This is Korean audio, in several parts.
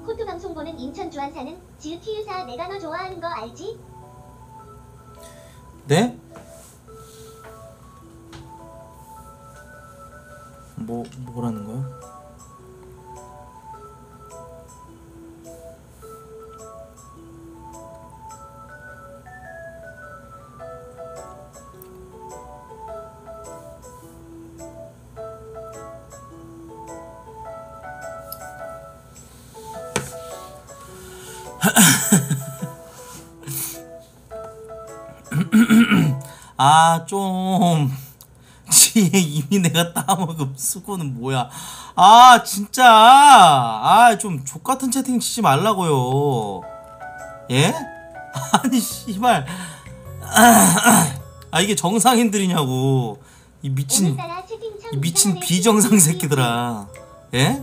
코트 방송 보는 인천 주안 사는 지읒티유사 내가 너 좋아하는 거 알지? 네? 뭐라는 거야? 아, 좀 지혜 이미 내가 따먹음 수고는 뭐야. 아, 진짜. 아, 좀 족같은 채팅 치지 말라고요. 예? 아니 씨발. 아, 이게 정상인들이냐고. 이 미친 비정상 새끼들아. 예?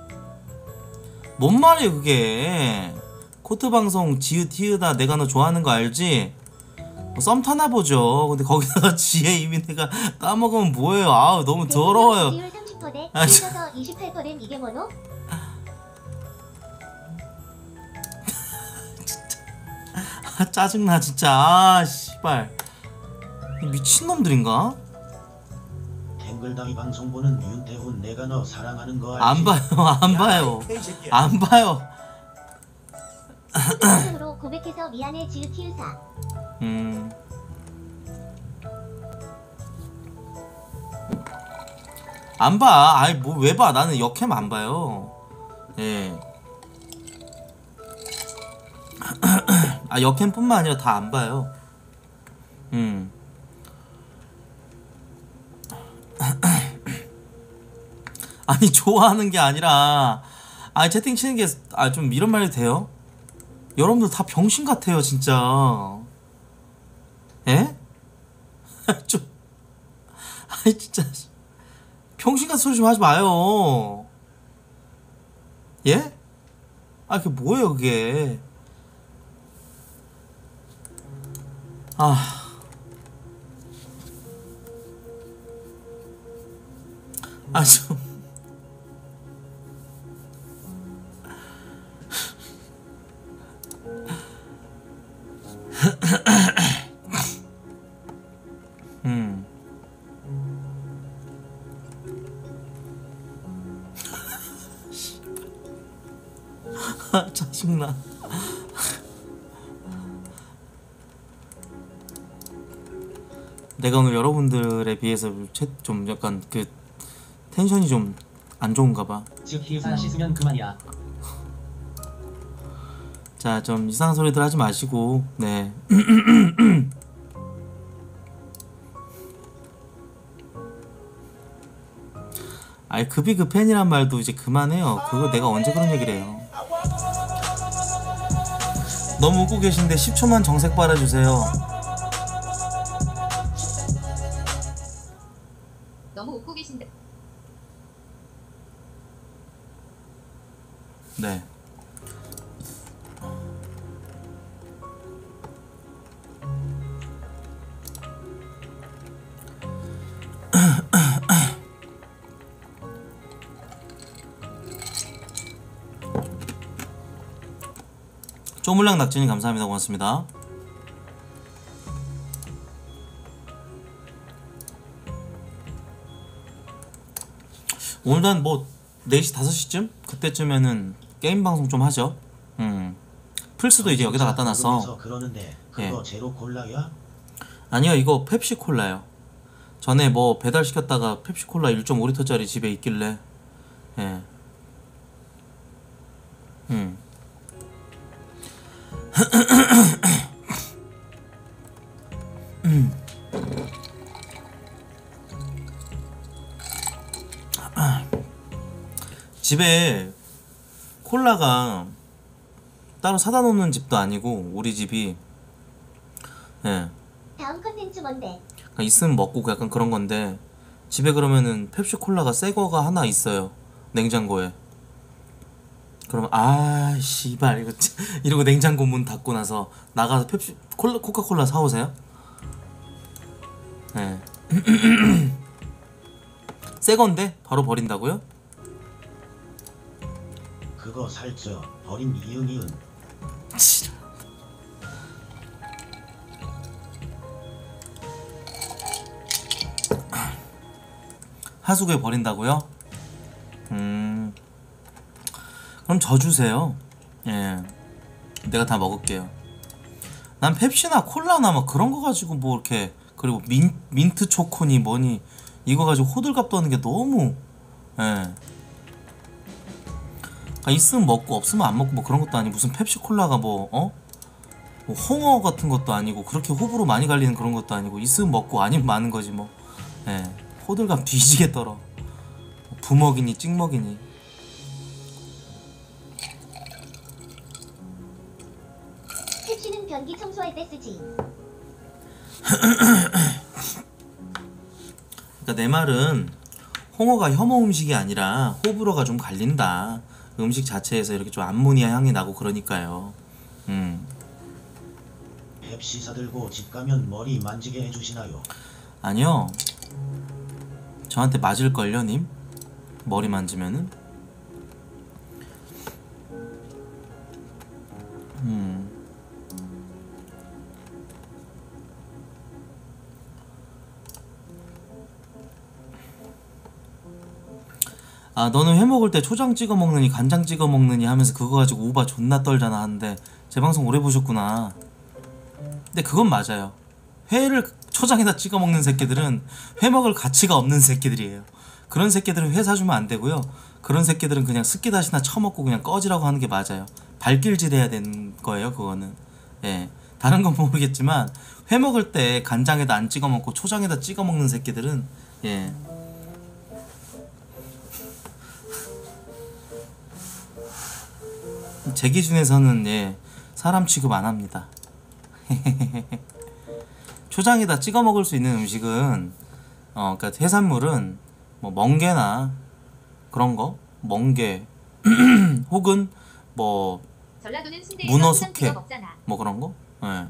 뭔 말이에요 그게. 코트 방송 지읒티읒다 내가 너 좋아하는 거 알지? 썸 타나 보죠. 근데 거기다가 지혜 이미 내가 까먹으면 뭐예요. 아우 너무 더러워요. 비율 30%대 아, 줄여서 28%는 이게 뭐노? 진짜. 아 짜증나 진짜. 아 씨발. 미친놈들인가? 갱글다이 방송 보는 윤태훈 내가 너 사랑하는 거 알지? 안 봐요. 안 봐요. 안 봐요. 방송으로 고백해서 미안해 지읒티유사. 안 봐. 아이 뭐 왜 봐? 나는 역캠 안 봐요. 예. 아 역캠뿐만 아니라 다 안 봐요. 아니 좋아하는 게 아니라 아 채팅 치는 게 아 좀 이런 말이 돼요? 여러분들 다 병신 같아요 진짜. 예? 좀 아니 진짜 병신 같은 소리 좀 하지 마요. 예? 아 그게 뭐예요 그게. 아 좀. 짜증나. 내가 오늘 여러분들에 비해서 좀 약간 그 텐션이 좀 안 좋은가 봐. 지읒티유사 씻으면 그만이야. 자, 좀 이상한 소리들 하지 마시고. 네. 아이 급이 급팬이란 말도 이제 그만해요. 그거 내가 언제 그런 얘기를 해요. 너무 웃고 계신데 10초만 정색 빨아주세요. 너무 웃고 계신데. 네. 쪼물랑 낙진이 감사합니다. 고맙습니다. 오늘 뭐 4시 5시쯤? 그때쯤에는 게임 방송 좀 하죠. 플스도 이제 여기다 갖다 놨어. 그러는데 그거 예. 제로 콜라야? 아니요 이거 펩시콜라요. 전에 뭐 배달시켰다가 펩시콜라 1.5리터짜리 집에 있길래 예. 집에 콜라가 따로 사다 놓는 집도 아니고 우리 집이 예. 다음 컨텐츠 뭔데? 그러니까 있으면 먹고 약간 그런 건데 집에 그러면은 펩시 콜라가 새 거가 하나 있어요. 냉장고에. 그러면 아 씨발 이거 이러고 냉장고 문 닫고 나서 나가서 펩시 코카콜라 사오세요? 네. 새 건데 바로 버린다고요? 그거 살쪄 버림 이응이응. 지랄. 하수구에 버린다고요? 그럼 저 주세요. 예, 내가 다 먹을게요. 난 펩시나 콜라나 막 그런 거 가지고 뭐 이렇게, 그리고 민트 초코니 뭐니 이거 가지고 호들갑 떠는 게 너무, 예, 있으면 먹고 없으면 안 먹고 뭐 그런 것도 아니고, 무슨 펩시 콜라가 뭐 뭐 홍어 같은 것도 아니고, 그렇게 호불호 많이 갈리는 그런 것도 아니고, 있으면 먹고 아니면 마는 거지 뭐. 예, 호들갑 뒤지게 떨어. 부먹이니 찍먹이니. 펩시는 변기 청소할 때 쓰지. 그러니까 내 말은 홍어가 혐오 음식이 아니라 호불호가 좀 갈린다. 음식 자체에서 이렇게 좀 암모니아 향이 나고 그러니까요. 펩시 사들고 집 가면 머리 만지게 해주시나요? 아니요. 저한테 맞을걸요, 님? 머리 만지면은? 아, 너는 회 먹을 때 초장 찍어 먹느니 간장 찍어 먹느니 하면서 그거 가지고 오바 존나 떨잖아 하는데, 제 방송 오래 보셨구나. 근데 그건 맞아요. 회를 초장에다 찍어 먹는 새끼들은 회 먹을 가치가 없는 새끼들이에요. 그런 새끼들은 회 사주면 안 되고요. 그런 새끼들은 그냥 스키다시나 처먹고 그냥 꺼지라고 하는 게 맞아요. 발길질 해야 되는 거예요, 그거는. 예. 다른 건 모르겠지만 회 먹을 때 간장에다 안 찍어 먹고 초장에다 찍어 먹는 새끼들은, 예, 제 기준에서는, 예, 사람 취급 안 합니다. 초장에다 찍어 먹을 수 있는 음식은, 그러니까 해산물은 뭐 멍게나 그런 거, 멍게 혹은 뭐 전라도는 순대에서 문어 초장 숙회 찍어 먹잖아. 뭐 그런 거. 예.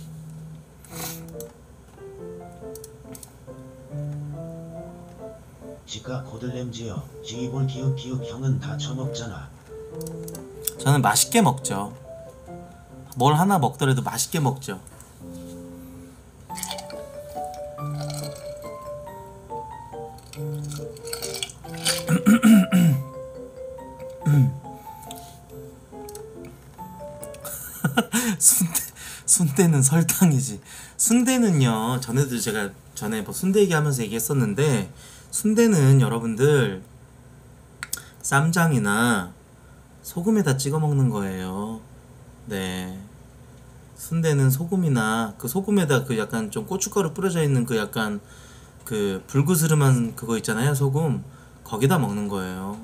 지가 고들냄지여 지이볼 기윽기윽 형은 다 처먹잖아. 저는 맛있게 먹죠. 뭘 하나 먹더라도 맛있게 먹죠. 순대는 설탕이지. 순대는요, 전에도 제가 전에 뭐 순대 얘기하면서 얘기했었는데, 순대는 여러분들 쌈장이나 소금에다 찍어 먹는 거예요. 네. 순대는 소금이나 그 소금에다 그 약간 좀 고춧가루 뿌려져 있는 그 약간 그 불그스름한 그거 있잖아요, 소금. 거기다 먹는 거예요.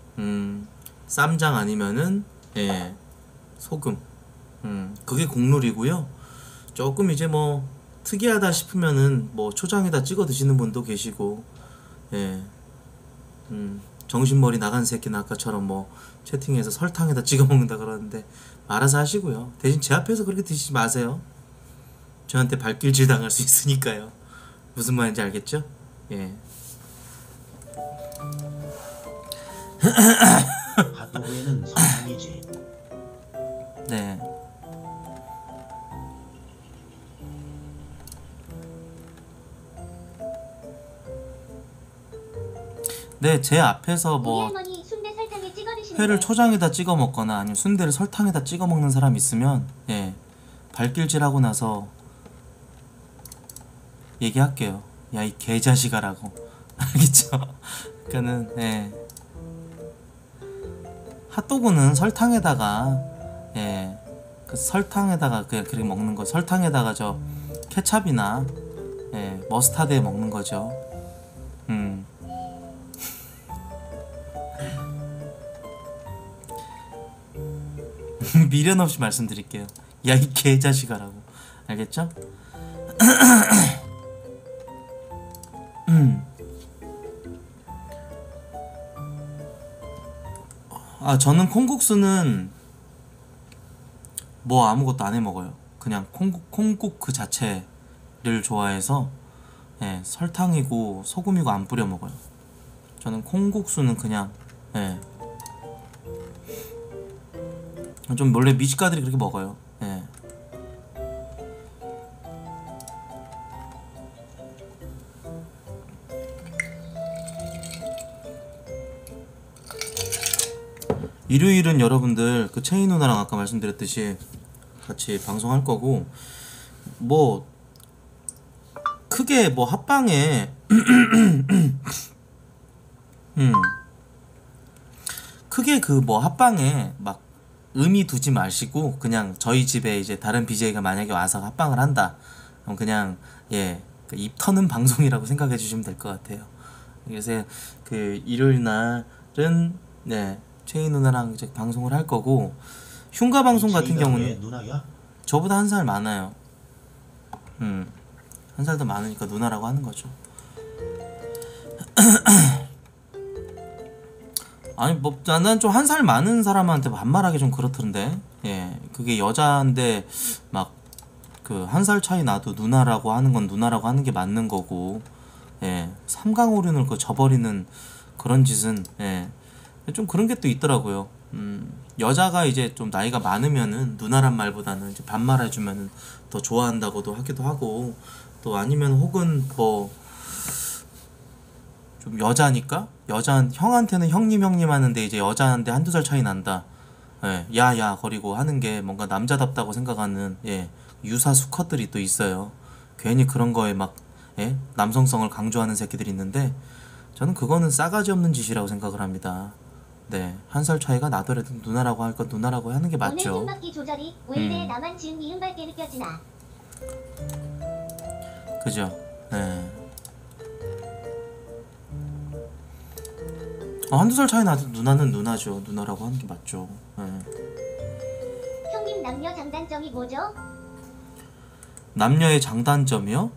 쌈장 아니면은, 예, 소금. 그게 국룰이고요. 조금 이제 뭐 특이하다 싶으면은 뭐 초장에다 찍어 드시는 분도 계시고, 예, 정신머리 나간 새끼는 아까처럼 뭐 채팅에서 설탕에다 찍어 먹는다 그러는데 알아서 하시고요. 대신 제 앞에서 그렇게 드시지 마세요. 저한테 발길질 당할 수 있으니까요. 무슨 말인지 알겠죠? 예. 핫도그에는 설탕이지. 네. 네, 제 앞에서 우리 뭐 할머니 순대 설탕에 찍어 드시는데. 회를 초장에다 찍어 먹거나 아니면 순대를 설탕에다 찍어 먹는 사람 있으면, 예, 발길질하고 나서 얘기할게요. 야, 이 개자식아라고. 알겠죠? 그러니까는, 예, 핫도그는 설탕에다가, 예, 그 설탕에다가 그냥 그렇게 먹는 거, 설탕에다가 저 케찹이나, 예, 머스타드에 먹는 거죠. 미련 없이 말씀드릴게요. 야, 이 개자식아라고. 알겠죠? 아, 저는 콩국수는 뭐 아무것도 안 해 먹어요. 그냥 콩국 그 자체를 좋아해서, 예, 설탕이고 소금이고 안 뿌려 먹어요. 저는 콩국수는 그냥, 예, 좀 원래 미식가들이 그렇게 먹어요. 예. 일요일은 여러분들 그 채인 누나랑 아까 말씀드렸듯이 같이 방송할 거고, 뭐 크게 뭐 합방에 크게 그 뭐 합방에 막 의미 두지 마시고, 그냥 저희 집에 이제 다른 BJ가 만약에 와서 합방을 한다, 그럼 그냥 입 터는 방송이라고 생각해 주시면 될 것 같아요. 그래서 그 일요일 날은 채인 누나랑 이제 방송을 할 거고, 흉가 방송 같은 채이가 왜 경우는 누나야? 저보다 한 살 많아요. 한 살 더 많으니까 누나라고 하는 거죠. 아니 뭐 난 좀 한 살 많은 사람한테 반말하기 좀 그렇던데. 예, 그게 여자인데 막 그 한 살 차이 나도 누나라고 하는 건 누나라고 하는 게 맞는 거고, 예, 삼강오륜을 그 저버리는 그런 짓은 좀 그런 게 또 있더라고요. 여자가 이제 좀 나이가 많으면은 누나란 말보다는 이제 반말해주면은 더 좋아한다고도 하기도 하고, 또 아니면 혹은 뭐 좀 여자니까 형한테는 형님 하는데 이제 여자한테 한두 살 차이 난다, 야야 거리고 하는 게 뭔가 남자답다고 생각하는 유사 수컷들이 또 있어요. 괜히 그런 거에 막 남성성을 강조하는 새끼들이 있는데, 저는 그거는 싸가지 없는 짓이라고 생각을 합니다. 네, 한 살 차이가 나더라도 누나라고 할 건 누나라고 하는 게 오늘 맞죠. 숨막기 조절이 왜 이래 나만 지은 이음 밝게 느껴지나. 그죠? 네. 한두 살 차이 나도 누나는 누나죠. 누나라고 하는 게 맞죠. 형님 남녀 장단점이 뭐죠? 남녀의 장단점이요?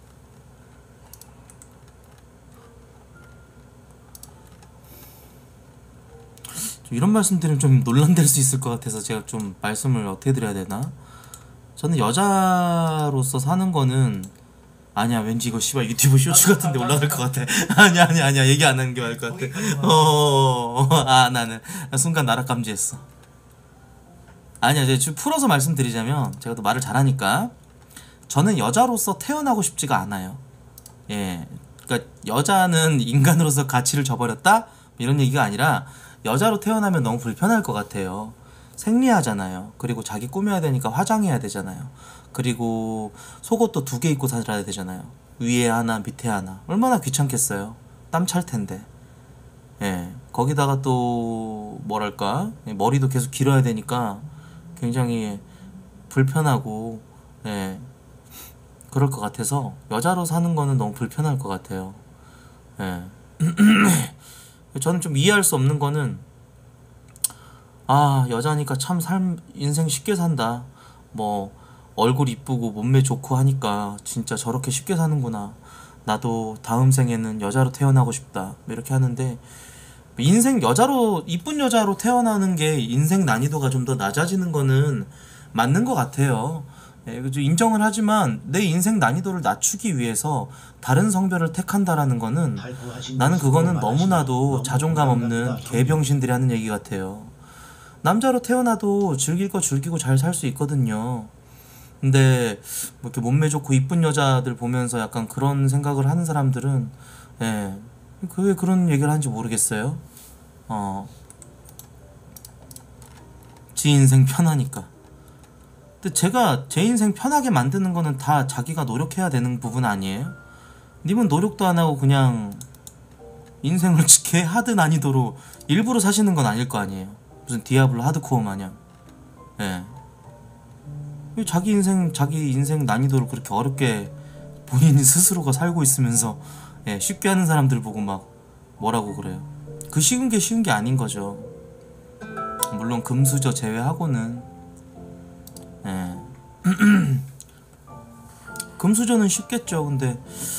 이런 말씀 드리면 좀 논란될 수 있을 것 같아서 제가 좀 말씀을 어떻게 드려야 되나? 저는 여자로서 사는 거는, 아니야, 왠지 이거 씨발 유튜브 쇼츠 같은데 올라갈 것 같아. 아니야 얘기 안 하는 게 나을 것 같아. 나는 순간 나락 감지했어. 아니야, 제가 풀어서 말씀드리자면, 제가 또 말을 잘하니까, 저는 여자로서 태어나고 싶지가 않아요. 예, 그러니까 여자는 인간으로서 가치를 저버렸다 이런 얘기가 아니라, 여자로 태어나면 너무 불편할 것 같아요. 생리하잖아요. 그리고 자기 꾸며야 되니까 화장해야 되잖아요. 그리고 속옷도 2개 입고 살아야 되잖아요. 위에 하나 밑에 하나. 얼마나 귀찮겠어요. 땀 찰 텐데. 거기다가 또 뭐랄까, 머리도 계속 길어야 되니까 굉장히 불편하고 그럴 것 같아서 여자로 사는 거는 너무 불편할 것 같아요. 저는 좀 이해할 수 없는 거는, 여자니까 참 인생 쉽게 산다, 뭐 얼굴 이쁘고 몸매 좋고 하니까 진짜 저렇게 쉽게 사는구나, 나도 다음 생에는 여자로 태어나고 싶다, 이렇게 하는데, 인생 이쁜 여자로 태어나는 게 인생 난이도가 좀 더 낮아지는 거는 맞는 것 같아요. 인정을 하지만 내 인생 난이도를 낮추기 위해서 다른 성별을 택한다라는 거는, 나는 그거는 너무나도 자존감 없는 개병신들이 하는 얘기 같아요. 남자로 태어나도 즐길 거 즐기고 잘 살 수 있거든요. 근데 뭐 이렇게 몸매 좋고 이쁜 여자들 보면서 약간 그런 생각을 하는 사람들은, 왜 그런 얘기를 하는지 모르겠어요. 지 인생 편하니까. 근데 제가 제 인생 편하게 만드는 거는 다 자기가 노력해야 되는 부분 아니에요? 님은 노력도 안 하고 그냥 인생을 개 하드 난이도로 일부러 사시는 건 아닐 거 아니에요. 무슨 디아블로 하드코어 마냥. 자기 인생 난이도를 그렇게 어렵게 본인이 스스로가 살고 있으면서 쉽게 하는 사람들 보고 막 뭐라고 그래요. 그 쉬운 게 아닌 거죠. 물론 금수저 제외하고는. 금수저는 쉽겠죠. 근데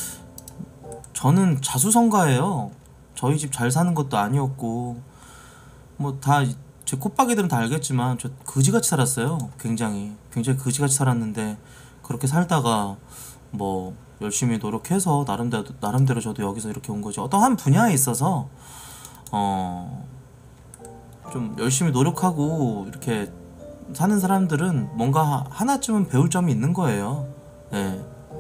저는 자수성가예요. 저희 집 잘 사는 것도 아니었고, 뭐 다 제 콧박이들은 다 알겠지만 저 그지같이 살았어요. 굉장히 그지같이 살았는데, 그렇게 살다가 뭐 열심히 노력해서 나름대로 저도 여기서 이렇게 온 거죠. 어떤 한 분야에 있어서 좀 열심히 노력하고 이렇게 사는 사람들은 뭔가 하나쯤은 배울 점이 있는 거예요. 예.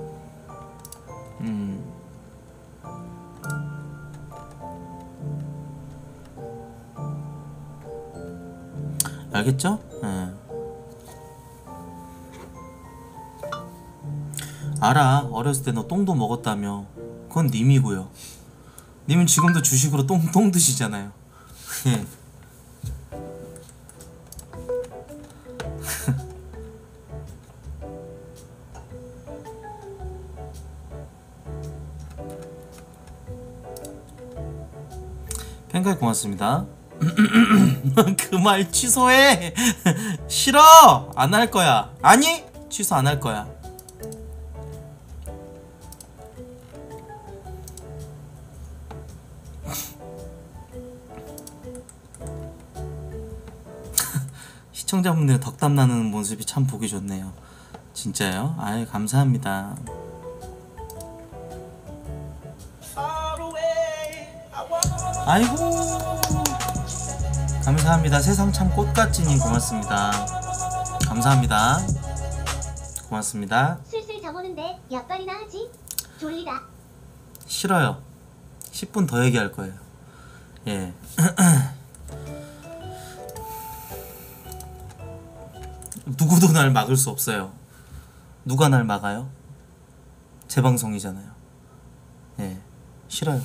알겠죠? 예. 알아. 어렸을 때 너 똥도 먹었다며. 그건 님이고요. 님은 지금도 주식으로 똥 드시잖아요. 예. 팬가이 고맙습니다. 그 말 취소해. 싫어. 안 할 거야. 아니 취소 안 할 거야. 시청자분들의 덕담 나누는 모습이 참 보기 좋네요. 진짜요? 아유 감사합니다. 아이고 감사합니다. 세상 참 꽃같지님 고맙습니다. 감사합니다. 고맙습니다. 슬슬 잠 오는데 약발이나 하지. 졸리다. 싫어요. 10분 더 얘기할 거예요. 예. 누구도 날 막을 수 없어요. 누가 날 막아요? 제 방송이잖아요. 예. 싫어요.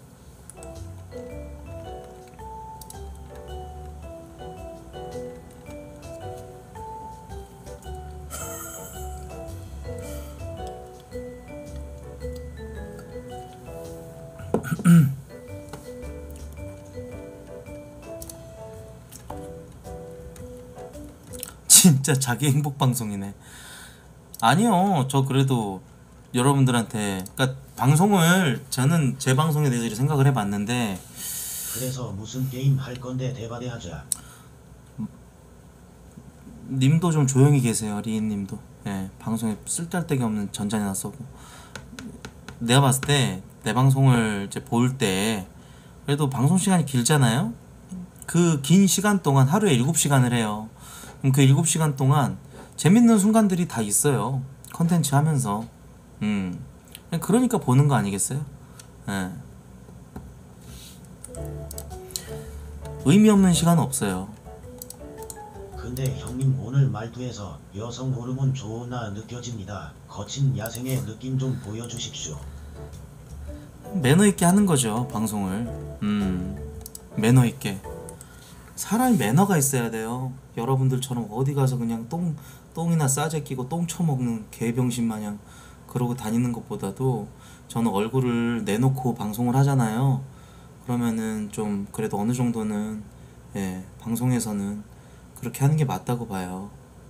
진짜 자기 행복 방송이네. 아니요, 저 그래도 여러분들한테, 그러니까 방송을 저는 제 방송에 대해서 생각을 해봤는데. 그래서 무슨 게임 할 건데 대바대하자. 님도 좀 조용히 계세요, 리인님도. 예, 방송에 쓸데기 없는 전자나 쏘고. 내가 봤을 때 내 방송을 이제 볼 때 그래도 방송 시간이 길잖아요. 그 긴 시간 동안 하루에 7시간을 해요. 그럼 그 7시간 동안 재밌는 순간들이 다 있어요. 컨텐츠 하면서. 그러니까 보는 거 아니겠어요? 예. 의미 없는 시간은 없어요. 근데 형님 오늘 말투에서 여성 호르몬 좋으나 느껴집니다. 거친 야생의 느낌 좀 보여주십시오. 매너 있게 하는 거죠, 방송을. 매너 있게. 사람이 매너가 있어야 돼요. 여러분들처럼 어디 가서 그냥 똥이나 싸제 끼고 똥 처먹는 개병신 마냥 그러고 다니는 것보다도 저는 얼굴을 내놓고 방송을 하잖아요. 그러면은 좀 그래도 어느 정도는, 예, 방송에서는 그렇게 하는 게 맞다고 봐요.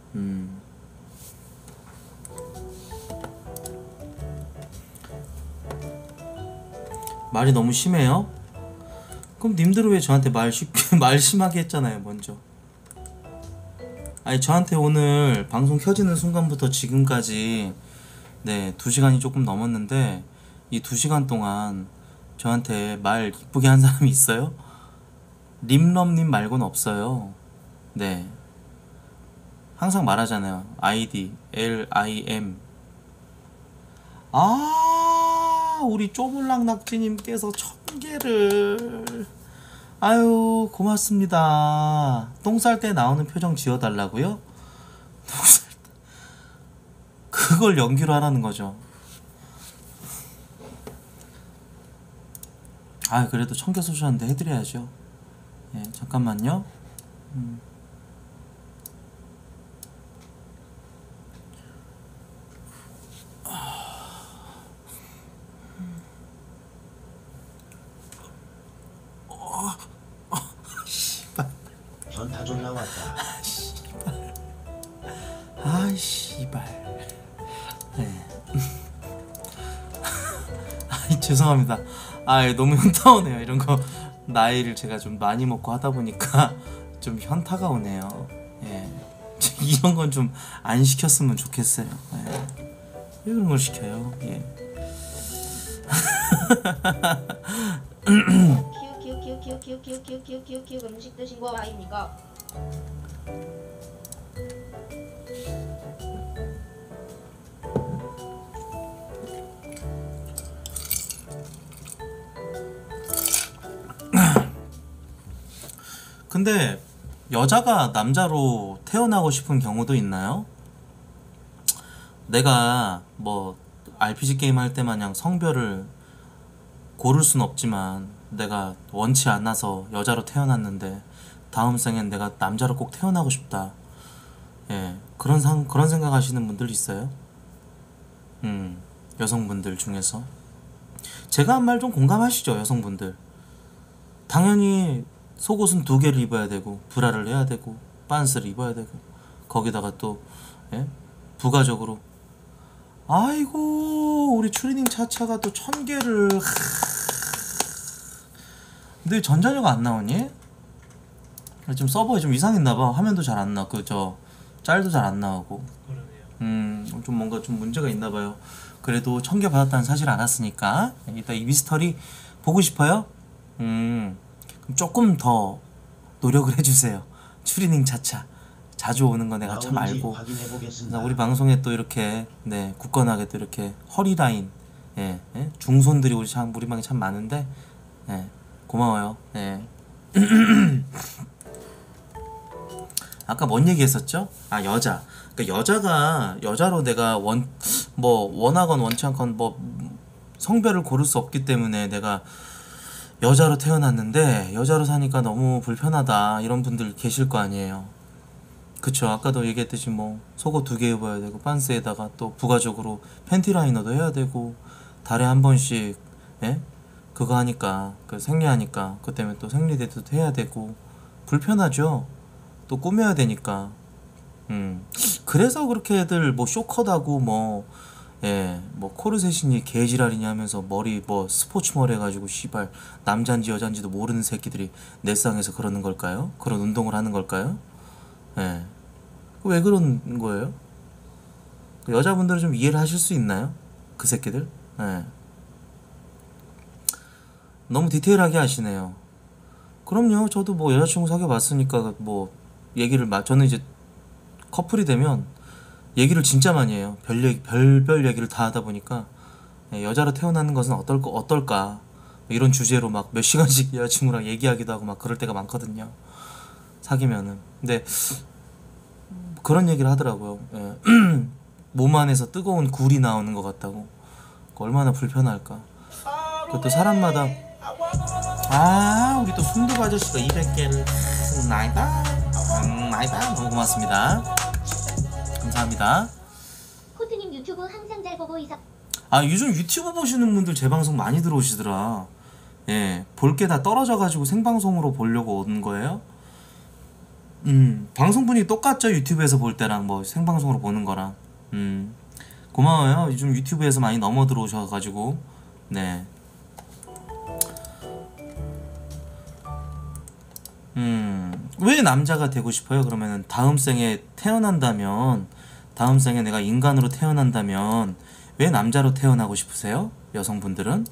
말이 너무 심해요? 그럼 님들은 왜 저한테 말 심하게 했잖아요, 먼저. 아니, 저한테 오늘 방송 켜지는 순간부터 지금까지, 네, 2시간이 조금 넘었는데, 이 2시간 동안 저한테 말 이쁘게 한 사람이 있어요? 림럼님 말고는 없어요. 네. 항상 말하잖아요. 아이디 LIM. 우리 쪼물락 낙지님께서 1000개를. 아유, 고맙습니다. 똥 쌀 때 나오는 표정 지어달라고요? 똥 쌀 때. 그걸 연기로 하라는 거죠. 아, 그래도 1000개 쏘셨는데 해드려야죠. 예, 잠깐만요. 현타 존나 왔다. 아, 씨발. 네. 아이, 죄송합니다. 아, 너무 현타 오네요. 이런 거 나이를 제가 좀 많이 먹고 하다 보니까 좀 현타가 오네요. 예. 이런 건 좀 안 시켰으면 좋겠어요. 예. 왜 그런 걸 시켜요? 예. 키우 음식 드신 거 아닙니까? 근데 여자가 남자로 태어나고 싶은 경우도 있나요? 내가 뭐 RPG 게임 할 때 마냥 성별을 고를 순 없지만 내가 원치 않아서 여자로 태어났는데 다음 생엔 내가 남자로 꼭 태어나고 싶다. 예, 그런 생각 하시는 분들 있어요? 여성분들 중에서 제가 한 말 좀 공감하시죠, 여성분들. 당연히 속옷은 2개를 입어야 되고 브라를 해야 되고 빤스를 입어야 되고 거기다가 또 예? 부가적으로 아이고 우리 추리닝 차차가 또 1000개를 근데 왜 전자녀가 안 나오니? 좀 서버에 좀 이상했나봐. 화면도 잘 안 나와. 저 짤도 잘 안 나오고. 좀 뭔가 좀 문제가 있나봐요. 그래도 1000개 받았다는 사실 알았으니까 이따 이 미스터리 보고 싶어요? 그럼 조금 더 노력을 해주세요. 추리닝 차차 자주 오는 거 내가 참 나오는지 알고 확인해보겠습니다. 우리 방송에 또 이렇게 네 굳건하게 또 이렇게 허리 라인 중손들이 우리 방에 참 많은데 고마워요. 아까 뭔 얘기했었죠? 아 여자. 그러니까 여자로 내가 원하건 원치 않건 뭐 성별을 고를 수 없기 때문에 내가 여자로 태어났는데 여자로 사니까 너무 불편하다 이런 분들 계실 거 아니에요. 그쵸. 아까도 얘기했듯이 뭐 속옷 2개 입어야 되고 빤스에다가 또 부가적으로 팬티 라이너도 해야 되고 달에 한 번씩 그거 하니까 그 생리하니까 그 때문에 또 생리대도 해야 되고 불편하죠. 또 꾸며야 되니까. 그래서 그렇게 애들 뭐 쇼컷하고 뭐 코르셋이니 개지랄이니 하면서 머리 뭐 스포츠 머리 해가지고 씨발 남잔지 여잔지도 모르는 새끼들이 넷상에서 그러는 걸까요? 그런 운동을 하는 걸까요? 왜 그런 거예요? 여자분들은 좀 이해를 하실 수 있나요? 그 새끼들? 너무 디테일하게 하시네요. 그럼요. 저도 뭐 여자친구 사귀어봤으니까 뭐 저는 이제 커플이 되면 얘기를 진짜 많이 해요. 별별 얘기를 다 하다 보니까 여자로 태어나는 것은 어떨까 이런 주제로 막 몇 시간씩 여자친구랑 얘기하기도 하고 막 그럴 때가 많거든요. 사귀면은. 근데 그런 얘기를 하더라고요. 몸 안에서 뜨거운 굴이 나오는 것 같다고. 얼마나 불편할까. 그것도 사람마다. 우리 또 순두부 아저씨가 200개를 나이다 너무 고맙습니다. 감사합니다. 코트님 유튜브 항상 잘 보고 있어. 요즘 유튜브 보시는 분들 제 방송 많이 들어오시더라. 볼 게 다 떨어져가지고 생방송으로 보려고 오는 거예요? 방송 분위기 똑같죠? 유튜브에서 볼 때랑 뭐 생방송으로 보는 거랑. 고마워요. 요즘 유튜브에서 많이 넘어 들어오셔가지고. 왜 남자가 되고 싶어요? 그러면은 다음 생에 내가 인간으로 태어난다면 왜 남자로 태어나고 싶으세요? 여성분들은?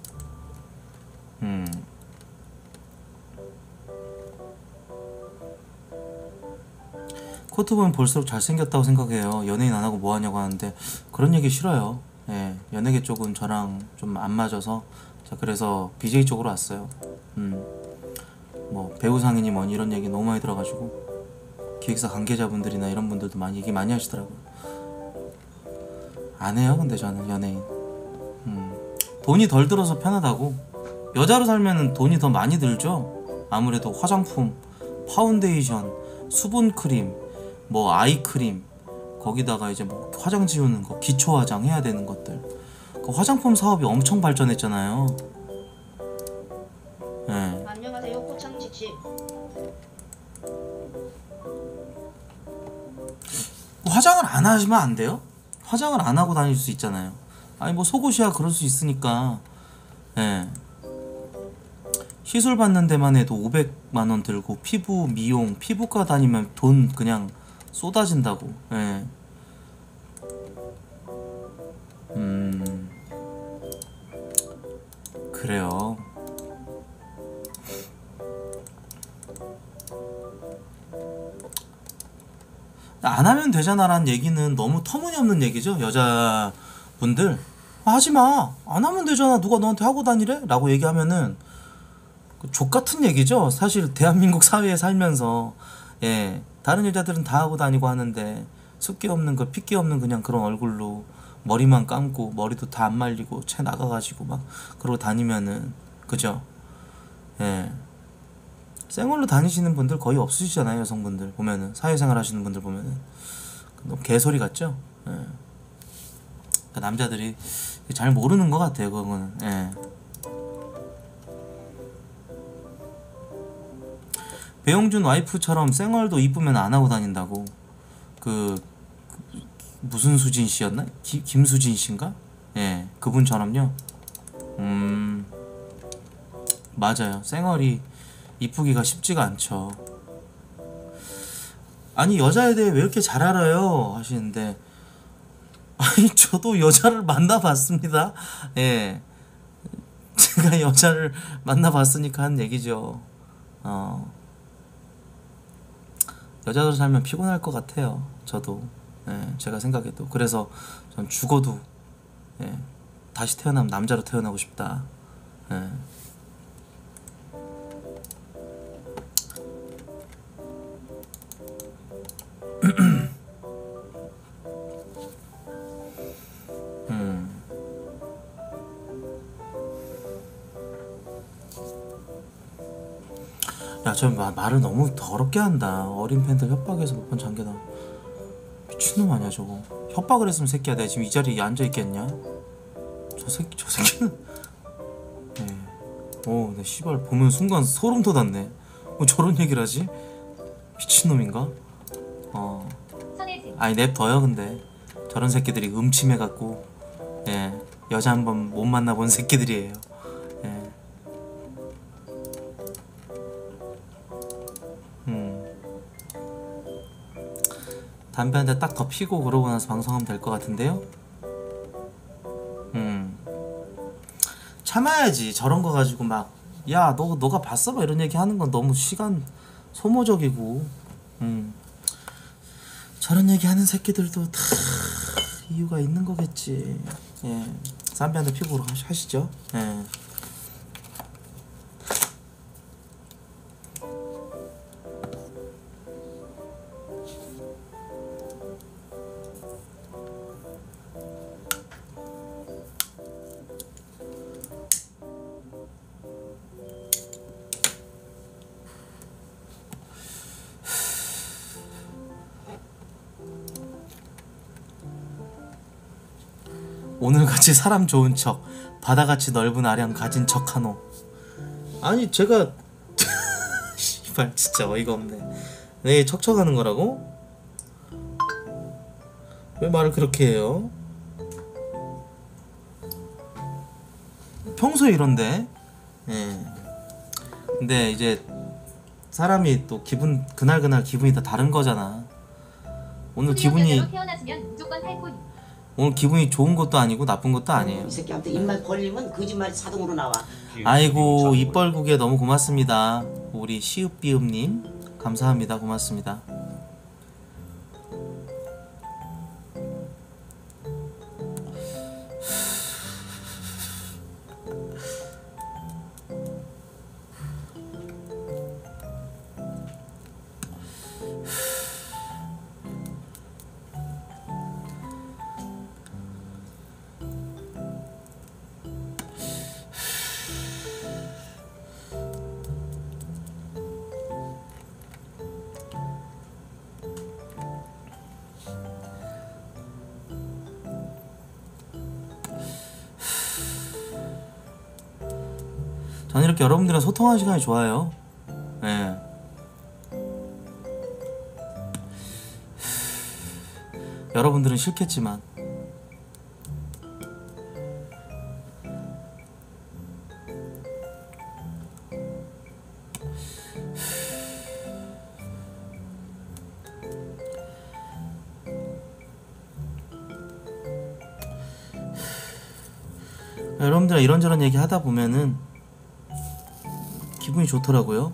코트 보면 볼수록 잘생겼다고 생각해요. 연예인 안 하고 뭐 하냐고 하는데 그런 얘기 싫어요. 연예계 쪽은 저랑 좀 안 맞아서 그래서 BJ 쪽으로 왔어요. 뭐 배우상이니 뭐니 이런 얘기 너무 많이 들어가지고 기획사 관계자분들이나 이런 분들도 많이 얘기 많이 하시더라고요. 안 해요. 근데 저는 연예인 돈이 덜 들어서 편하다고. 여자로 살면은 돈이 더 많이 들죠. 아무래도 화장품, 파운데이션, 수분크림, 뭐 아이크림, 거기다가 이제 뭐 화장 지우는 거, 기초 화장 해야 되는 것들. 그 화장품 사업이 엄청 발전했잖아요. 안녕하세요, 코창직씨. 화장을 안 하시면 안 돼요? 화장을 안 하고 다닐 수 있잖아요. 뭐 속옷이야 그럴 수 있으니까. 시술 받는 데만 해도 500만 원 들고 피부 미용, 피부과 다니면 돈 그냥 쏟아진다고. 그래요. 안 하면 되잖아라는 얘기는 너무 터무니없는 얘기죠. 여자분들 하지마, 안 하면 되잖아, 누가 너한테 하고 다니래? 라고 얘기하면은 족같은 얘기죠. 사실 대한민국 사회에 살면서 예 다른 여자들은 다 하고 다니고 하는데 숫기 없는 거 핏기 없는 그냥 그런 얼굴로 머리만 감고 머리도 다 안 말리고 채 나가가지고 막 그러고 다니면은 그죠? 예 생얼로 다니시는 분들 거의 없으시잖아요. 여성분들 보면은 사회생활 하시는 분들 보면은 너무 개소리 같죠? 예. 그러니까 남자들이 잘 모르는 것 같아요. 그거는 예. 배용준 와이프처럼 생얼도 이쁘면 안 하고 다닌다고. 무슨 수진 씨였나? 김수진 씨인가? 예, 그분처럼요. 맞아요. 생얼이 이쁘기가 쉽지가 않죠. 아니 여자에 대해 왜 이렇게 잘 알아요? 하시는데 아니 저도 여자를 만나봤습니다. 예, 제가 여자를 만나봤으니까 한 얘기죠. 여자로 살면 피곤할 것 같아요. 저도 예, 제가 생각해도. 그래서 전 죽어도 예, 다시 태어나면 남자로 태어나고 싶다. 예. 야, 저 말을 너무 더럽게 한다. 어린 팬들 협박해서 못 본 장계다. 미친놈 아니야 저거. 협박을 했으면 새끼야 내가 지금 이 자리에 앉아있겠냐? 저 새끼는 예. 내 씨발 보면 순간 소름 돋았네. 저런 얘기를 하지? 미친놈인가? 선혜진 아니 냅둬요. 근데 저런 새끼들이 음침해갖고 예 여자 한번 못 만나본 새끼들이에요. 예. 담배 한 대 딱 더 피고 그러고 나서 방송하면 될 것 같은데요? 참아야지. 저런 거 가지고 막 야 너가 봤어? 막 이런 얘기 하는 건 너무 시간 소모적이고 저런 얘기 하는 새끼들도 다 이유가 있는 거겠지. 예, 담배 한 대 피고 하시죠. 예. 오늘같이 사람 좋은 척 바다같이 넓은 아량 가진 척하노. 아니 제가 씨발 진짜 어이가 없네. 왜 척척하는 거라고? 왜 말을 그렇게 해요? 평소에 이런데. 예. 근데 이제 사람이 또 그날 기분이 다 다른 거잖아. 오늘 기분이 태어났으면 무조건 살코기. 오늘 기분이 좋은 것도 아니고 나쁜 것도 아니에요. 이 새끼한테 입만 벌리면 거짓말이 자동으로 나와. 아이고 입벌국에 너무 고맙습니다. 우리 시읍비읍님 감사합니다. 고맙습니다. 저는 이렇게 여러분들이랑 소통하는 시간이 좋아요. 예. 여러분들은 싫겠지만 여러분들이랑 이런저런 얘기 하다 보면은 기분이 좋더라고요.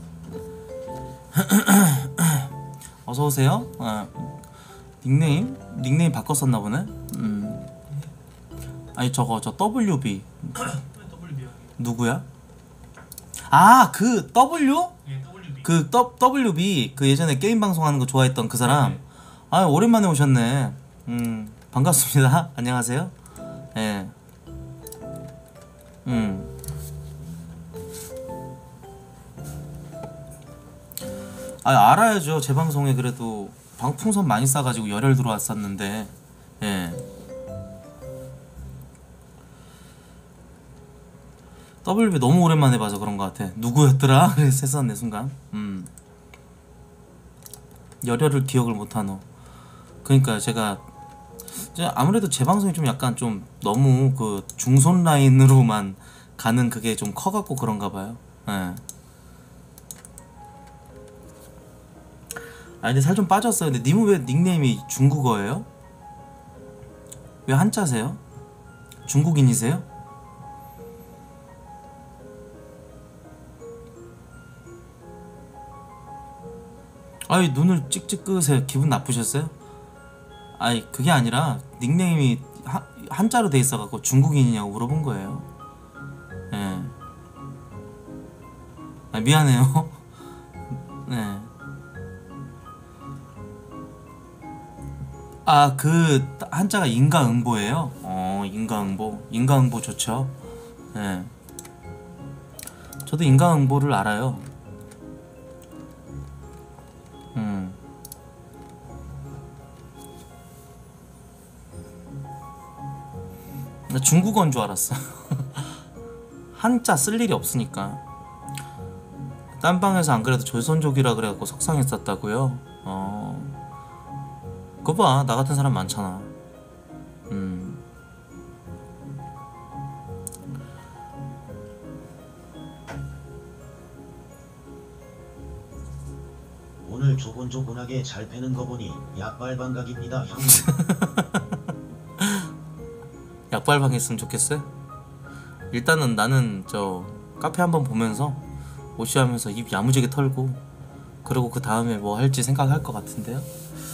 어서오세요. 닉네임 닉네임 바꿨었나 보네. 아니 저 WB 누구야? 아 그 W? 그 WB 그 예전에 게임 방송하는 거 좋아했던 그 사람. 아 오랜만에 오셨네. 반갑습니다. 안녕하세요. 예. 아 알아야죠. 제 방송에 그래도 방풍선 많이 쏴가지고 열혈 들어왔었는데. 예. WB 너무 오랜만에 봐서 그런 것 같아. 누구였더라? 그래서 했었네 순간. 열혈을 기억을 못하노. 그러니까 제가 아무래도 제 방송이 좀 약간 좀 너무 그 중손 라인으로만 가는 그게 좀 커갖고 그런가 봐요. 예. 아 근데 살 좀 빠졌어요. 근데 님은 왜 닉네임이 중국어예요? 왜 한자세요? 중국인이세요? 아이 눈을 찍찍 끄세요. 기분 나쁘셨어요? 아이 그게 아니라 닉네임이 한자로 돼 있어갖고 중국인이냐고 물어본 거예요. 예. 아 미안해요. 네. 아 그 한자가 인가응보예요. 인가응보. 인가응보 좋죠. 예. 저도 인가응보를 알아요. 나 중국어인 줄 알았어. 한자 쓸 일이 없으니까. 딴 방에서 안 그래도 조선족이라 그래갖고 속상했었다고요. 그거 봐, 나 같은 사람 많잖아. 오늘 조곤조곤하게 잘 패는 거 보니 약발방각입니다 형님. 약발방 했으면 좋겠어요? 일단은 나는 저 카페 한번 보면서 오시하면서 입 야무지게 털고 그리고 그 다음에 뭐 할지 생각할 것 같은데요?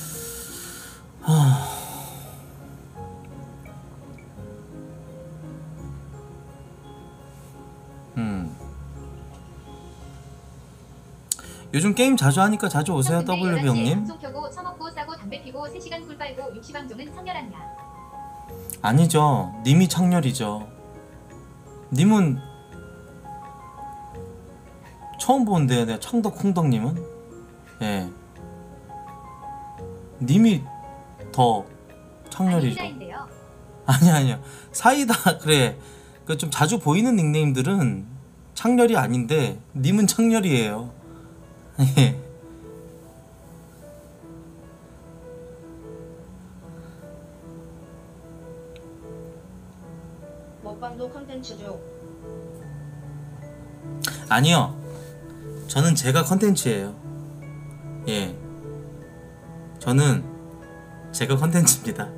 요즘 게임 자주 하니까 자주 오세요. WB 형님. 방송 켜고 처먹고 싸고 담배 피고 3시간 꿀 빨고 육시방종은 청결하냐? 아니죠. 님이 창렬이죠. 님은 처음 보는데요. 내가 창덕콩덕님은. 예. 님이 더 창렬이죠. 아니야. 사이다. 그래. 그 좀 자주 보이는 닉네임들은 창렬이 아닌데 님은 창렬이에요. 예. 먹방도 컨텐츠죠. 아니요. 저는 제가 컨텐츠예요. 예. 저는 제가 컨텐츠입니다.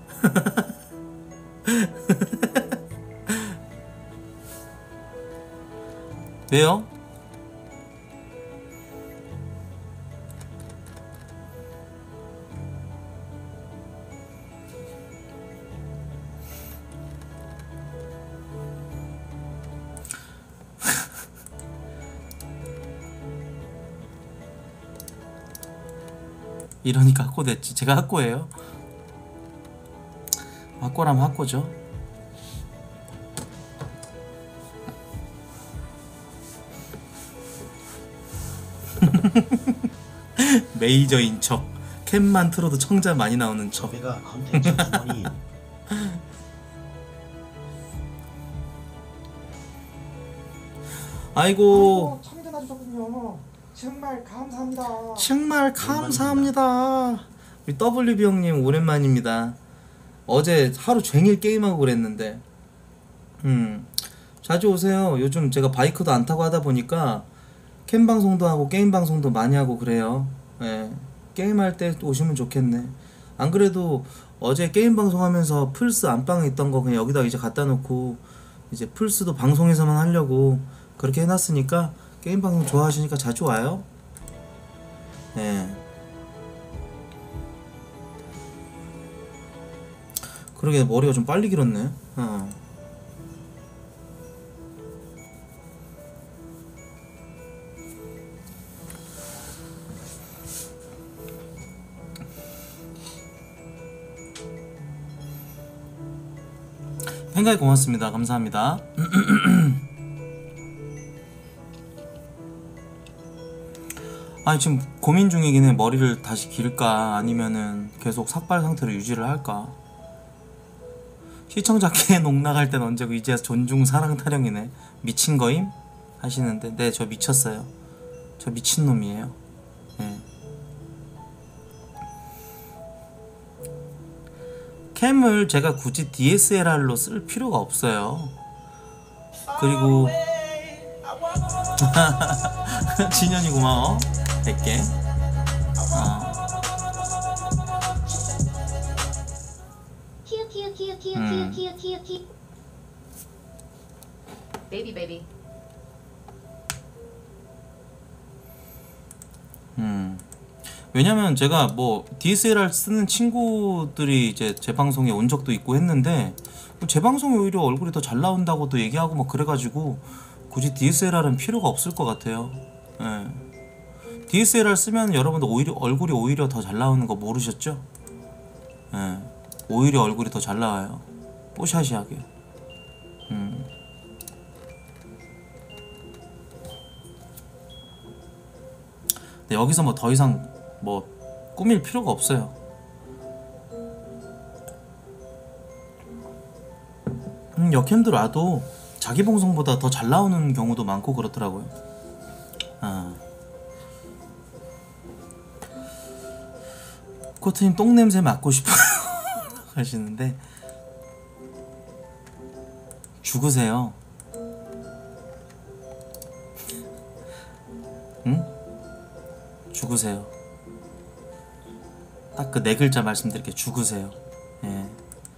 왜요? 이러니까 학고 됐지. 제가 학고예요. 학고라면 학고죠. 메이저인 척. 캠만 틀어도 청자 많이 나오는 척. 저배가 컨텐츠 주머니. 아이고 참전해주셨군요. 정말 감사합니다. 정말 감사합니다. 우리 WB 형님 오랜만입니다. 어제 하루 종일 게임하고 그랬는데 자주 오세요. 요즘 제가 바이크도 안 타고 하다 보니까 캠 방송도 하고 게임 방송도 많이 하고 그래요. 예. 게임할 때 오시면 좋겠네. 안 그래도 어제 게임 방송하면서 플스 안방에 있던 거 그냥 여기다 이제 갖다 놓고 이제 플스도 방송에서만 하려고 그렇게 해놨으니까 게임 방송 좋아하시니까 자주 와요. 예. 그러게 머리가 좀 빨리 길었네. 팬가이 고맙습니다. 감사합니다. 아니 지금 고민 중이긴 해. 머리를 다시 길까 아니면은 계속 삭발 상태로 유지를 할까. 시청자께 농락할 땐 언제고 이제야 존중 사랑 타령이네. 미친 거임? 하시는데 네 저 미쳤어요. 저 미친놈이에요. 네. 캠을 제가 굳이 DSLR로 쓸 필요가 없어요. 그리고 진현이 고마워. 100개. 키읔 베이비 베이비. 왜냐면 제가 뭐 DSLR 쓰는 친구들이 이제 제 방송에 온 적도 있고 했는데 제 방송에 오히려 얼굴이 더 잘 나온다고도 얘기하고 막 그래가지고 굳이 DSLR은 필요가 없을 것 같아요. 예. DSLR 쓰면 여러분들 오히려 얼굴이 오히려 더 잘 나오는 거 모르셨죠? 예. 오히려 얼굴이 더 잘 나와요. 뽀샤시하게. 근데 여기서 뭐 더 이상 뭐 꾸밀 필요가 없어요. 역캠들 와도 자기 방송보다 더 잘 나오는 경우도 많고 그렇더라고요. 코트님 똥냄새 맡고 싶어요 하시는데 죽으세요. 응? 죽으세요. 딱 그 4글자 말씀드릴게요. 죽으세요. 예.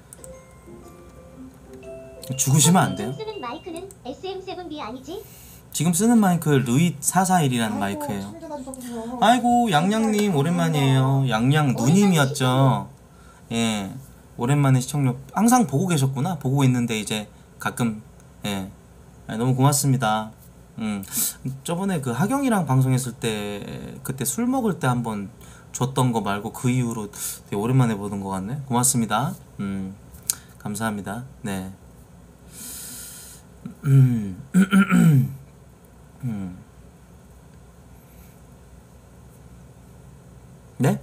죽으시면 안 돼요. 쓰는 마이크는 SM7B 아니지? 지금 쓰는 마이크 루잇 441이라는 마이크예요. 아이고 양양님 오랜만이에요. 양양 누님이었죠. 예, 오랜만에 시청률 항상 보고 계셨구나. 보고 있는데 이제 가끔 예, 너무 고맙습니다. 저번에 그 하경이랑 방송했을 때 그때 술 먹을 때 한번 줬던 거 말고 그 이후로 되게 오랜만에 보는 것 같네. 고맙습니다. 감사합니다. 네. 네?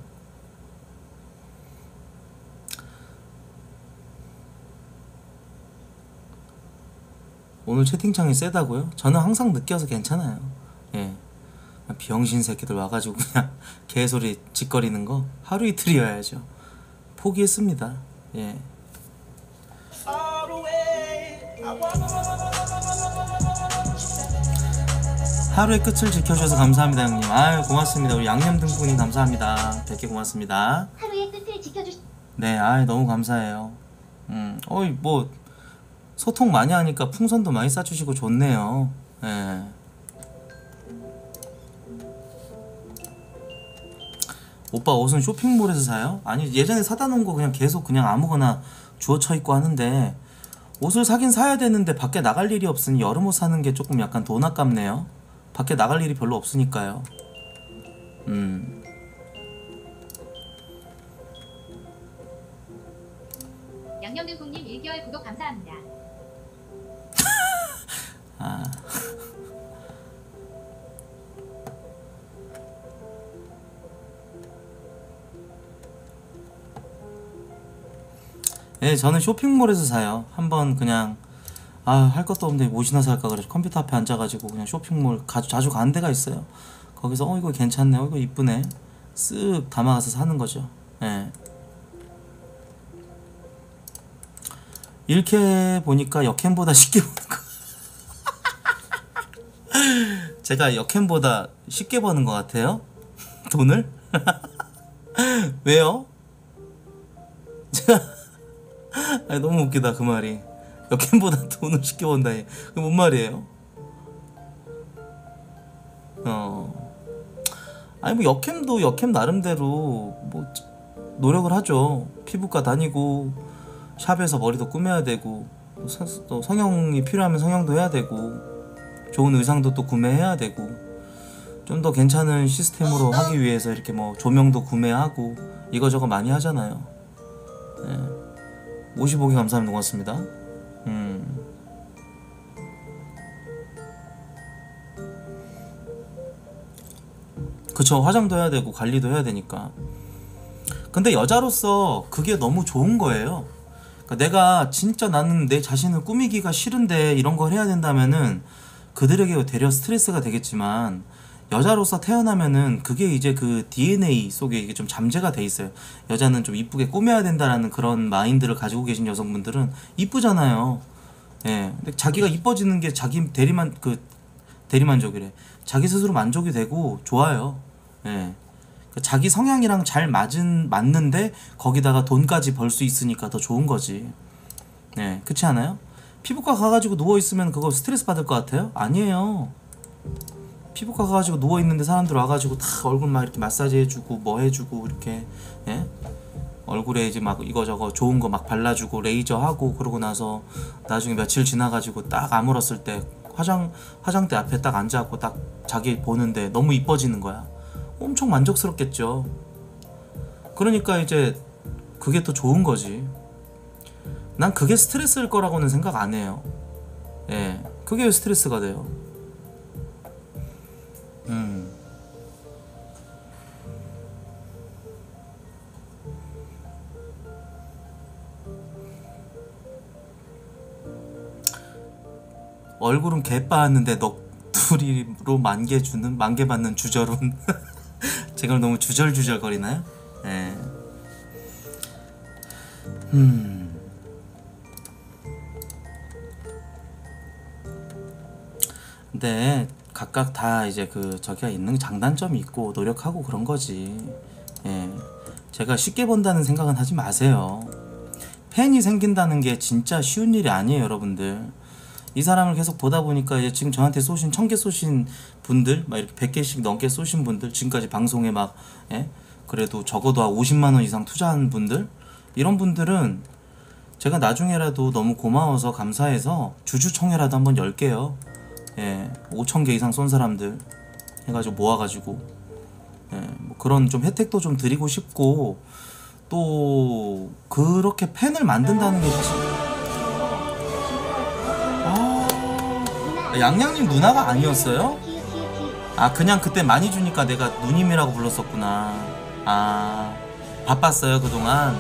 오늘 채팅창이 세다고요? 저는 항상 느껴서 괜찮아요. 예. 병신 새끼들 와가지고 그냥 개소리 짓거리는 거 하루 이틀이어야죠. 포기했습니다. 예. 하루의 끝을 지켜주셔서 감사합니다 형님. 아유 고맙습니다. 우리 양념 등분님 감사합니다. 100개 고맙습니다. 하루의 끝을 지켜주. 네, 아유 너무 감사해요. 어이 뭐 소통 많이 하니까 풍선도 많이 쏴주시고 좋네요. 예. 오빠 옷은 쇼핑몰에서 사요? 아니 예전에 사다 놓은 거 그냥 계속 그냥 아무거나 주워쳐 입고 하는데 옷을 사긴 사야 되는데 밖에 나갈 일이 없으니 여름 옷 사는 게 조금 약간 돈 아깝네요. 밖에 나갈 일이 별로 없으니까요. 양념등국님 1개월 구독 감사합니다. 아. 예, 저는 쇼핑몰에서 사요. 한번 그냥 할 것도 없는데 옷이나 살까 그래서 컴퓨터 앞에 앉아가지고 그냥 쇼핑몰 자주 가는 데가 있어요. 거기서 이거 괜찮네, 이거 이쁘네, 쓱 담아가서 사는 거죠. 예. 이렇게 보니까 역캠보다 쉽게 보는 거. 제가 역캠보다 쉽게 버는 것 같아요? 돈을? 왜요? 아니, 너무 웃기다 그 말이. 역캠보다 돈을 쉽게 번다니. 그게 뭔 말이에요? 아니 뭐 역캠도 역캠 나름대로 뭐 노력을 하죠. 피부과 다니고 샵에서 머리도 꾸며야 되고 또 성형이 필요하면 성형도 해야 되고 좋은 의상도 또 구매해야 되고 좀 더 괜찮은 시스템으로 하기 위해서 이렇게 뭐 조명도 구매하고 이거저거 많이 하잖아요. 네. 55개 감사합니다. 고맙습니다. 그쵸, 화장도 해야 되고 관리도 해야 되니까. 근데 여자로서 그게 너무 좋은 거예요. 그러니까 내가 진짜 나는 내 자신을 꾸미기가 싫은데 이런 걸 해야 된다면은 그들에게 되려 스트레스가 되겠지만, 여자로서 태어나면은 그게 이제 그 DNA 속에 이게 좀 잠재가 돼 있어요. 여자는 좀 이쁘게 꾸며야 된다라는 그런 마인드를 가지고 계신 여성분들은 이쁘잖아요. 예. 근데 자기가 이뻐지는 게 자기 대리만족이래. 자기 스스로 만족이 되고 좋아요. 예. 자기 성향이랑 잘 맞는데 거기다가 돈까지 벌 수 있으니까 더 좋은 거지. 예. 그렇지 않아요? 피부과 가가지고 누워있으면 그거 스트레스 받을 것 같아요? 아니에요. 피부과 가가지고 누워있는데 사람들 와가지고 다 얼굴 막 이렇게 마사지 해주고 뭐 해주고 이렇게, 예? 얼굴에 이제 막 이거저거 좋은 거 막 발라주고 레이저 하고, 그러고 나서 나중에 며칠 지나가지고 딱 아물었을 때 화장대 앞에 딱 앉아갖고 딱 자기 보는데 너무 이뻐지는 거야. 엄청 만족스럽겠죠. 그러니까 이제 그게 더 좋은 거지. 난 그게 스트레스일 거라고는 생각 안 해요. 예, 그게 왜 스트레스가 돼요? 얼굴은 개빠았는데 넋두리로 만개 받는 주절운. 제가 너무 주절주절 거리나요? 예. 근데 각각 다 이제 저기가 있는 장단점이 있고 노력하고 그런 거지. 예. 제가 쉽게 본다는 생각은 하지 마세요. 팬이 생긴다는 게 진짜 쉬운 일이 아니에요, 여러분들. 이 사람을 계속 보다 보니까 이제 지금 저한테 쏘신 1000개 쏘신 분들, 막 이렇게 100개씩 넘게 쏘신 분들, 지금까지 방송에 막, 예? 그래도 적어도 50만원 이상 투자한 분들, 이런 분들은 제가 나중에라도 너무 고마워서 감사해서 주주총회라도 한번 열게요. 예, 5000개 이상 쏜 사람들 해가지고 모아가지고, 예, 뭐 그런 좀 혜택도 좀 드리고 싶고, 또 그렇게 팬을 만든다는 게 양양님 누나가 아니었어요? 아, 그냥 그때 많이 주니까 내가 누님이라고 불렀었구나. 아, 바빴어요 그동안.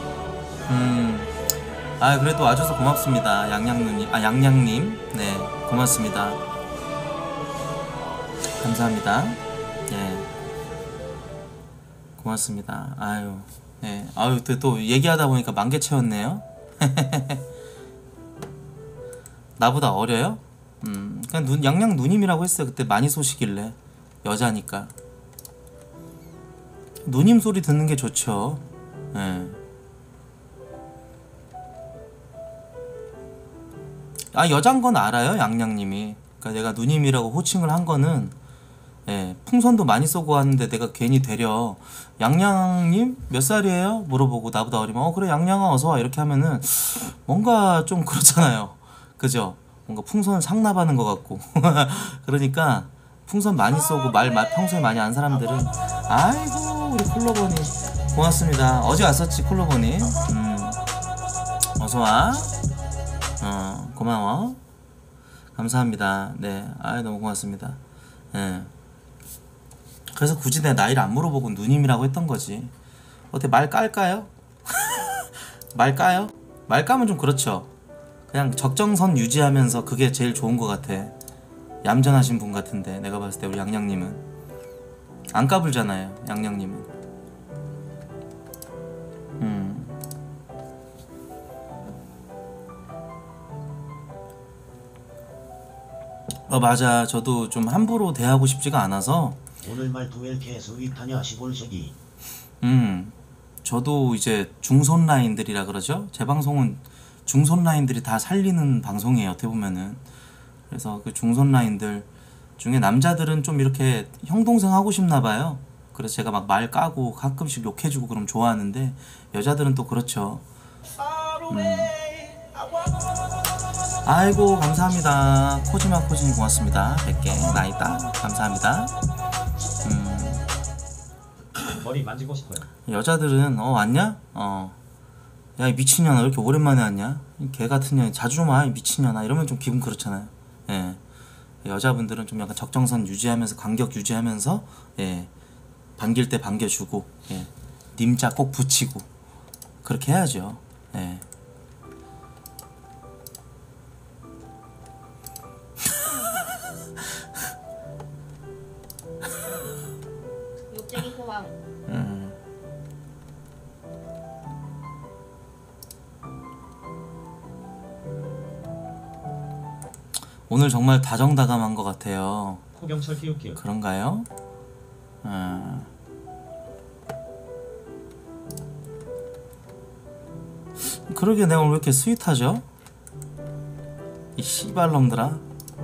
아, 그래도 와줘서 고맙습니다. 양양님. 네, 고맙습니다. 감사합니다. 네, 고맙습니다. 아유, 네, 아유, 또 얘기하다 보니까 10,000개 채웠네요. 나보다 어려요? 그냥 양양 누님이라고 했어요. 그때 많이 쏘시길래. 여자니까 누님 소리 듣는 게 좋죠. 예. 아, 여잔 건 알아요, 양양님이. 그러니까 내가 누님이라고 호칭을 한 거는, 예, 풍선도 많이 쏘고 왔는데 내가 괜히 되려 양양님 몇 살이에요? 물어보고 나보다 어리면 그래 양양아 어서와 이렇게 하면은 뭔가 좀 그렇잖아요. 그죠? 뭔가 풍선 상납하는 것 같고. 그러니까 풍선 많이 쏘고 말 평소에 많이 안 사람들은, 아이고 우리 콜로버니 고맙습니다. 어제 왔었지 콜로버니. 어서와. 고마워. 감사합니다. 네, 아이 너무 고맙습니다. 예. 그래서 굳이 내 나이를 안 물어보고 누님이라고 했던 거지. 어때, 말 깔까요? 말 까요? 말 까면 좀 그렇죠. 그냥 적정선 유지하면서 그게 제일 좋은 것 같아. 얌전하신 분 같은데 내가 봤을 때 우리 양양님은 안 까불잖아요. 양양님은. 맞아. 저도 좀 함부로 대하고 싶지가 않아서. 오늘 말도 왜 이렇게 스윗하냐 시골새끼. 저도 이제 중손 라인들이라 그러죠. 제 방송은 중손 라인들이 다 살리는 방송이에요, 어떻게 보면은. 그래서 그 중손 라인들 중에 남자들은 좀 이렇게 형 동생 하고 싶나 봐요. 그래서 제가 막 말 까고 가끔씩 욕해주고 그럼 좋아하는데, 여자들은 또 그렇죠. 아이고 감사합니다. 코지마 코지님 고맙습니다. 100개 나이다 감사합니다. 머리 만지고 싶어요. 여자들은 왔냐? 야 이 미친년아 왜 이렇게 오랜만에 왔냐? 이 개같은 년 자주 좀 와 이 미친년아 이러면 좀 기분 그렇잖아요. 예. 여자분들은 좀 약간 적정선 유지하면서 간격 유지하면서 예. 반길 때 반겨주고 예. 님자 꼭 붙이고 그렇게 해야죠. 예. 욕쟁이 호황. 오늘 정말 다정다감한 것 같아요. 호경철 키우키우. 그런가요? 그러게 내가 오늘 왜 이렇게 스윗하죠? 이 씨발놈들아.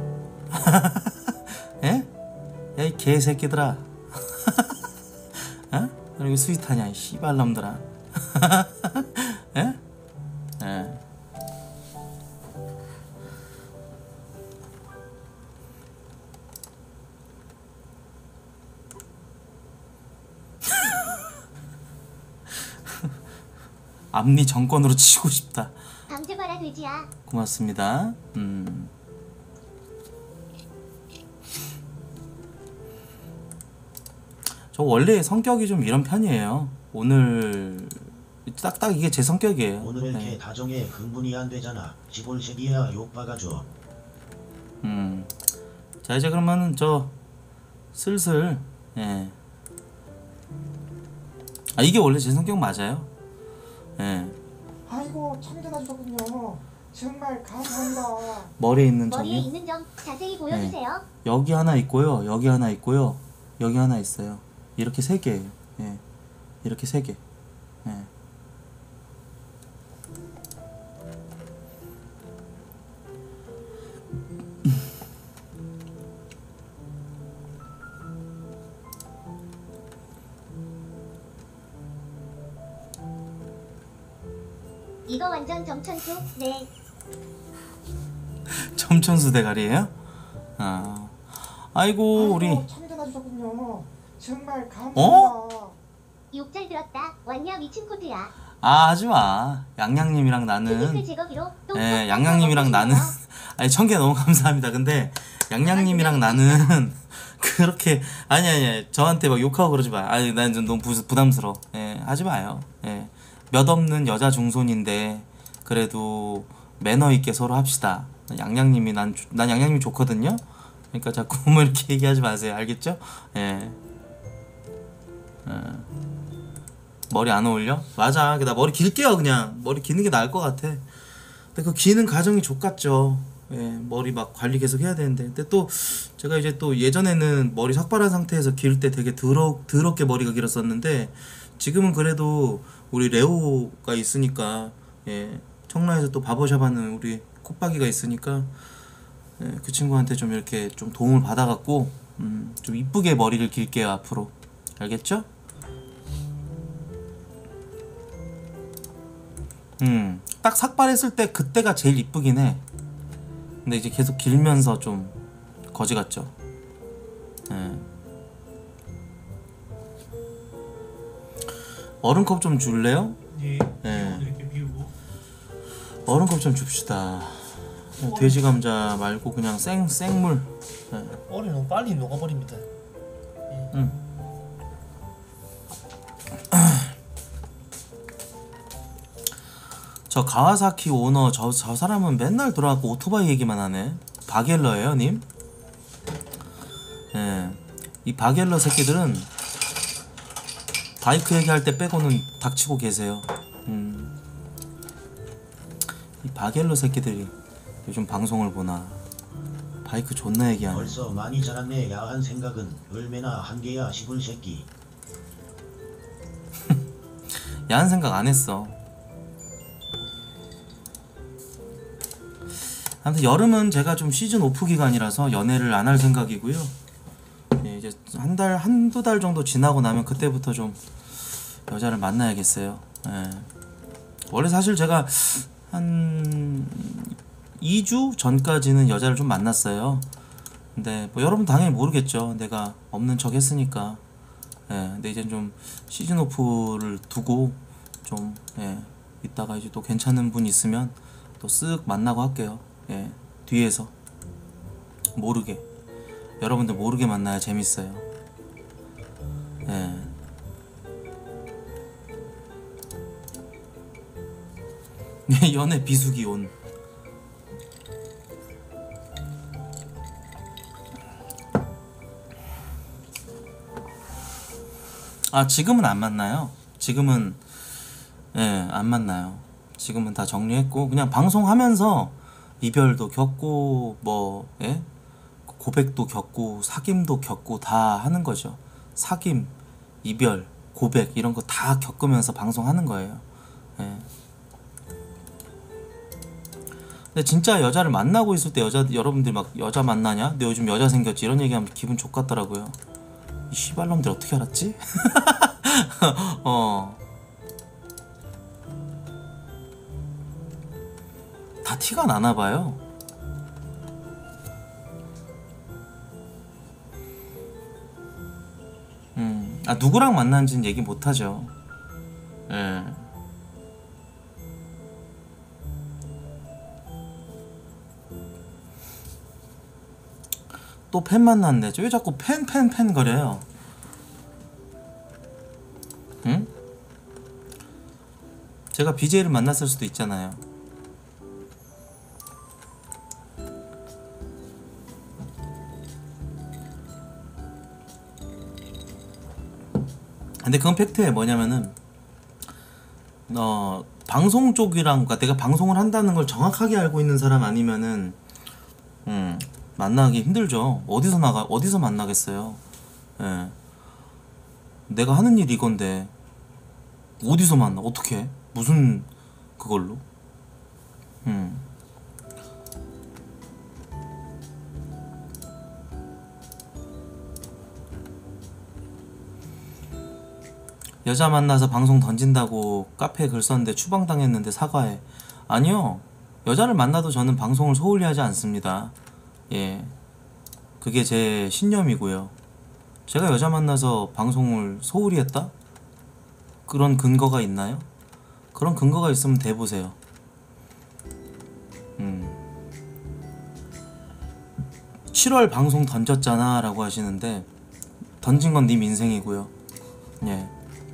에? 야 이 개새끼들아. 어? 왜 스윗하냐 이 씨발놈들아. 에? 에. 앞니 정권으로 치고 싶다. 방제봐라 돼지야. 고맙습니다. 저 원래 성격이 좀 이런 편이에요. 오늘 딱딱 이게 제 성격이에요. 오늘 이렇게 네. 다정해 흥분이 안 되잖아. 지볼새끼야 욕박아줘. 자 이제 그러면은 저 슬슬 예. 아 이게 원래 제 성격 맞아요. 예. 아이고 참견해 주셨군요. 정말 감사합니다. 머리에 있는 머리에 점이 있는 점 자세히 보여주세요. 여기 하나 있고요. 여기 하나 있고요. 여기 하나 있어요. 이렇게 세 개예요. 예. 이렇게 세 개. 예. 이거 완전 점천수. 네. 점천수 대가리예요? 아. 아이고 우리 참견해 주셨군요. 정말 감사합니다. 욕 잘 들었다. 왔냐 미친 코트야. 하지마. 양양님이랑 피지컬 나는 제거기로 또 예, 양양님이랑 나는 아니 1000개 너무 감사합니다. 근데 양양님이랑 나는 그렇게 아니 저한테 막 욕하고 그러지 마요. 아니 난 좀 너무 부담스러워. 예, 하지 마요. 예. 몇 없는 여자 중손인데 그래도 매너 있게 서로 합시다. 양양님이 난 양양님이 좋거든요. 그러니까 자꾸 뭐 이렇게 얘기하지 마세요. 알겠죠? 예. 머리 안 어울려? 맞아. 나 머리 길게요. 그냥 머리 기는 게 나을 것 같아. 근데 그 기는 과정이 족같죠. 예, 머리 막 관리 계속 해야 되는데. 근데 또 제가 이제 또 예전에는 머리 삭발한 상태에서 기를 때 되게 더럽게 머리가 길었었는데 지금은 그래도 우리 레오가 있으니까 예, 청라에서 또 바버샵 하는 우리 콧박이가 있으니까 예, 그 친구한테 좀 이렇게 좀 도움을 받아갖고 좀 이쁘게 머리를 길게요 앞으로. 알겠죠? 딱 삭발했을 때 그때가 제일 이쁘긴 해. 근데 이제 계속 길면서 좀 거지 같죠. 예. 얼음컵 좀 줄래요? 예. 예. 이렇게 비우고. 얼음컵 좀 줍시다. 그냥 돼지 감자 말고 그냥 생물. 예. 얼이 너무 빨리 녹아버립니다. 저 가와사키 오너 저 사람은 맨날 돌아가고 오토바이 얘기만 하네. 바겔러예요, 님? 예. 이 바겔러 새끼들은 바이크 얘기할 때 빼고는 닥치고 계세요. 이 바겔러 새끼들이 요즘 방송을 보나. 바이크 존나 얘기하네. 벌써 많이 자랐네. 야한 생각은 얼마나 한 개야 시불 새끼. 야한 생각 안 했어. 아무튼 여름은 제가 좀 시즌 오프 기간이라서 연애를 안 할 생각이고요. 예, 이제 한두 달 정도 지나고 나면 그때부터 좀 여자를 만나야겠어요. 예. 원래 사실 제가 한 2주 전까지는 여자를 좀 만났어요. 근데 뭐 여러분 당연히 모르겠죠. 내가 없는 척 했으니까. 예, 근데 이제 좀 시즌 오프를 두고 좀 이따가 이제 또 괜찮은 분 있으면 또 쓱 만나고 할게요. 예, 뒤에서 모르게, 여러분들 모르게 만나야 재밌어요. 예. 연애 비수기 온. 아, 지금은 안 만나요. 지금은 안 만나요. 지금은 다 정리했고 그냥 방송하면서 이별도 겪고 뭐 고백도 겪고 사귐도 겪고 다 하는 거죠. 사귐, 이별, 고백 이런 거 다 겪으면서 방송하는 거예요. 예. 근데 진짜 여자를 만나고 있을 때 여러분들 막 여자 만나냐? 너 요즘 여자 생겼지? 이런 얘기하면 기분 족같더라고요. 이 씨발놈들 어떻게 알았지? 다 티가 나나봐요. 아, 누구랑 만났는지는 얘기 못하죠. 예. 또 팬 만났네. 왜 자꾸 팬 거려요? 응? 제가 BJ를 만났을 수도 있잖아요. 근데 그건 팩트예요. 뭐냐면은 방송 쪽이랑, 그러니까 내가 방송을 한다는 걸 정확하게 알고 있는 사람 아니면은 만나기 힘들죠. 어디서 만나겠어요. 예. 내가 하는 일이 이건데 어디서 만나? 어떻게? 무슨 그걸로? 여자 만나서 방송 던진다고 카페에 글 썼는데 추방당했는데 사과해. 아니요. 여자를 만나도 저는 방송을 소홀히 하지 않습니다. 예. 그게 제 신념이고요. 제가 여자 만나서 방송을 소홀히 했다? 그런 근거가 있나요? 그런 근거가 있으면 대보세요. 7월 방송 던졌잖아 라고 하시는데 던진 건 님 인생이고요. 예.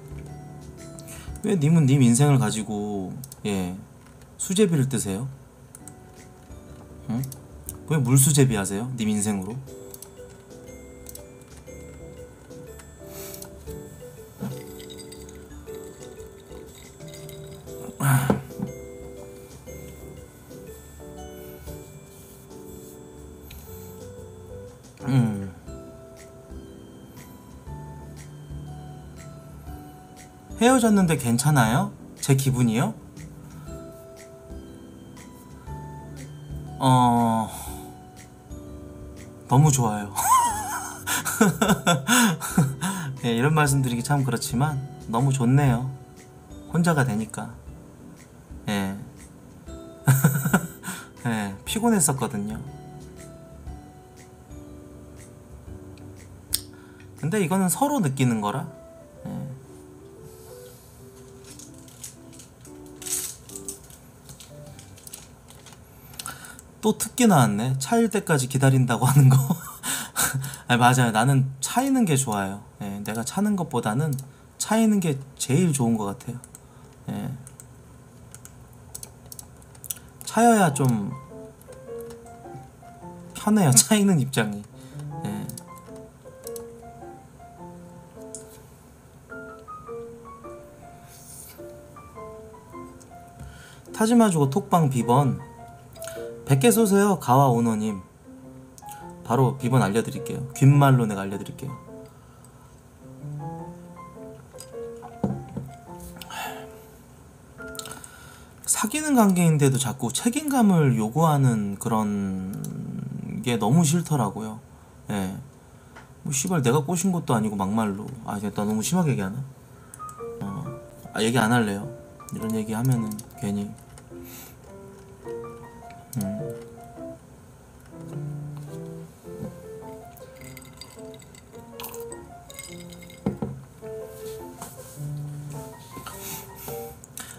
왜 님은 님 인생을 가지고 수제비를 뜨세요? 응? 왜 물수제비 하세요? 님 인생으로? 헤어졌는데 괜찮아요? 제 기분이요? 너무 좋아요. 예, 이런 말씀 드리기 참 그렇지만 너무 좋네요. 혼자가 되니까. 예. 예, 피곤했었거든요. 근데 이거는 서로 느끼는 거라. 예. 또 특기 나왔네. 차일 때까지 기다린다고 하는 거. 아니, 맞아요. 나는 차이는 게 좋아요. 예, 내가 차는 것보다는 차이는 게 제일 좋은 것 같아요. 예. 차여야 좀 편해요. 차이는 입장이. 예. 타지마 주고 톡방 비번 100개 쏘세요. 가와 오너님. 바로 비번 알려드릴게요. 귓말로 내가 알려드릴게요. 사귀는 관계인데도 자꾸 책임감을 요구하는 그런 게 너무 싫더라고요. 예. 뭐 씨발 내가 꼬신 것도 아니고 막말로. 아, 나 너무 심하게 얘기하나? 얘기 안 할래요. 이런 얘기 하면은 괜히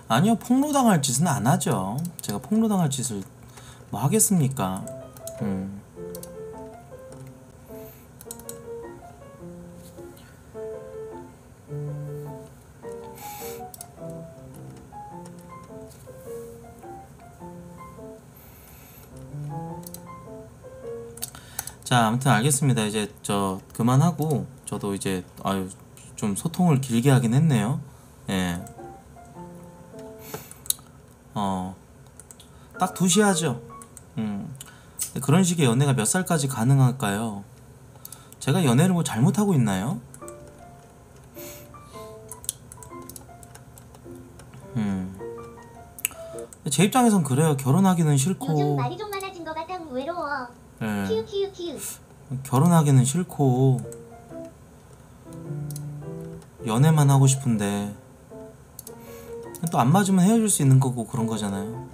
아니요, 폭로당할 짓은 안 하죠. 제가 폭로당할 짓을 뭐 하겠습니까? 자, 아무튼 알겠습니다. 이제 저 그만하고 저도 이제 아유 좀 소통을 길게 하긴 했네요. 예. 딱 2시 하죠. 그런 식의 연애가 몇 살까지 가능할까요? 제가 연애를 뭐 잘못하고 있나요? 제 입장에선 그래요. 결혼하기는 요즘 싫고, 말이 좀 많아진 것 같아. 외로워. 예. 키우 키우 키우. 결혼하기는 싫고 연애만 하고 싶은데 또 안 맞으면 헤어질 수 있는 거고 그런 거잖아요.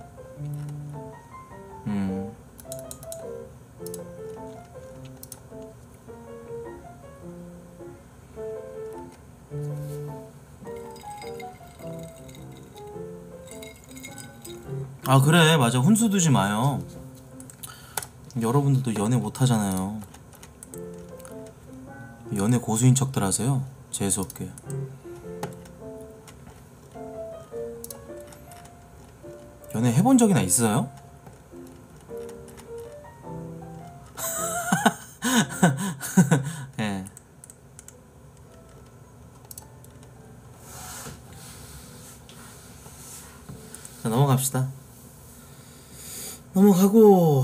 아 그래 맞아, 훈수 두지 마요. 여러분들도 연애 못 하잖아요. 연애 고수인 척들 하세요. 재수없게. 연애 해본 적이나 있어요? 예. 자, 넘어갑시다. 넘어가고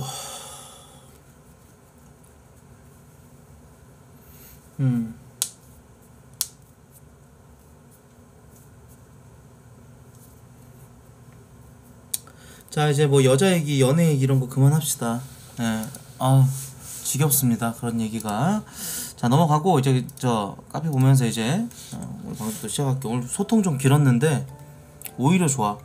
자 이제 뭐 여자 얘기, 연애 얘기 이런 거 그만합시다. 예. 아 지겹습니다 그런 얘기가. 자 넘어가고 이제 저 카페 보면서 이제 오늘 방송도 시작할게요. 오늘 소통 좀 길었는데 오히려 좋아.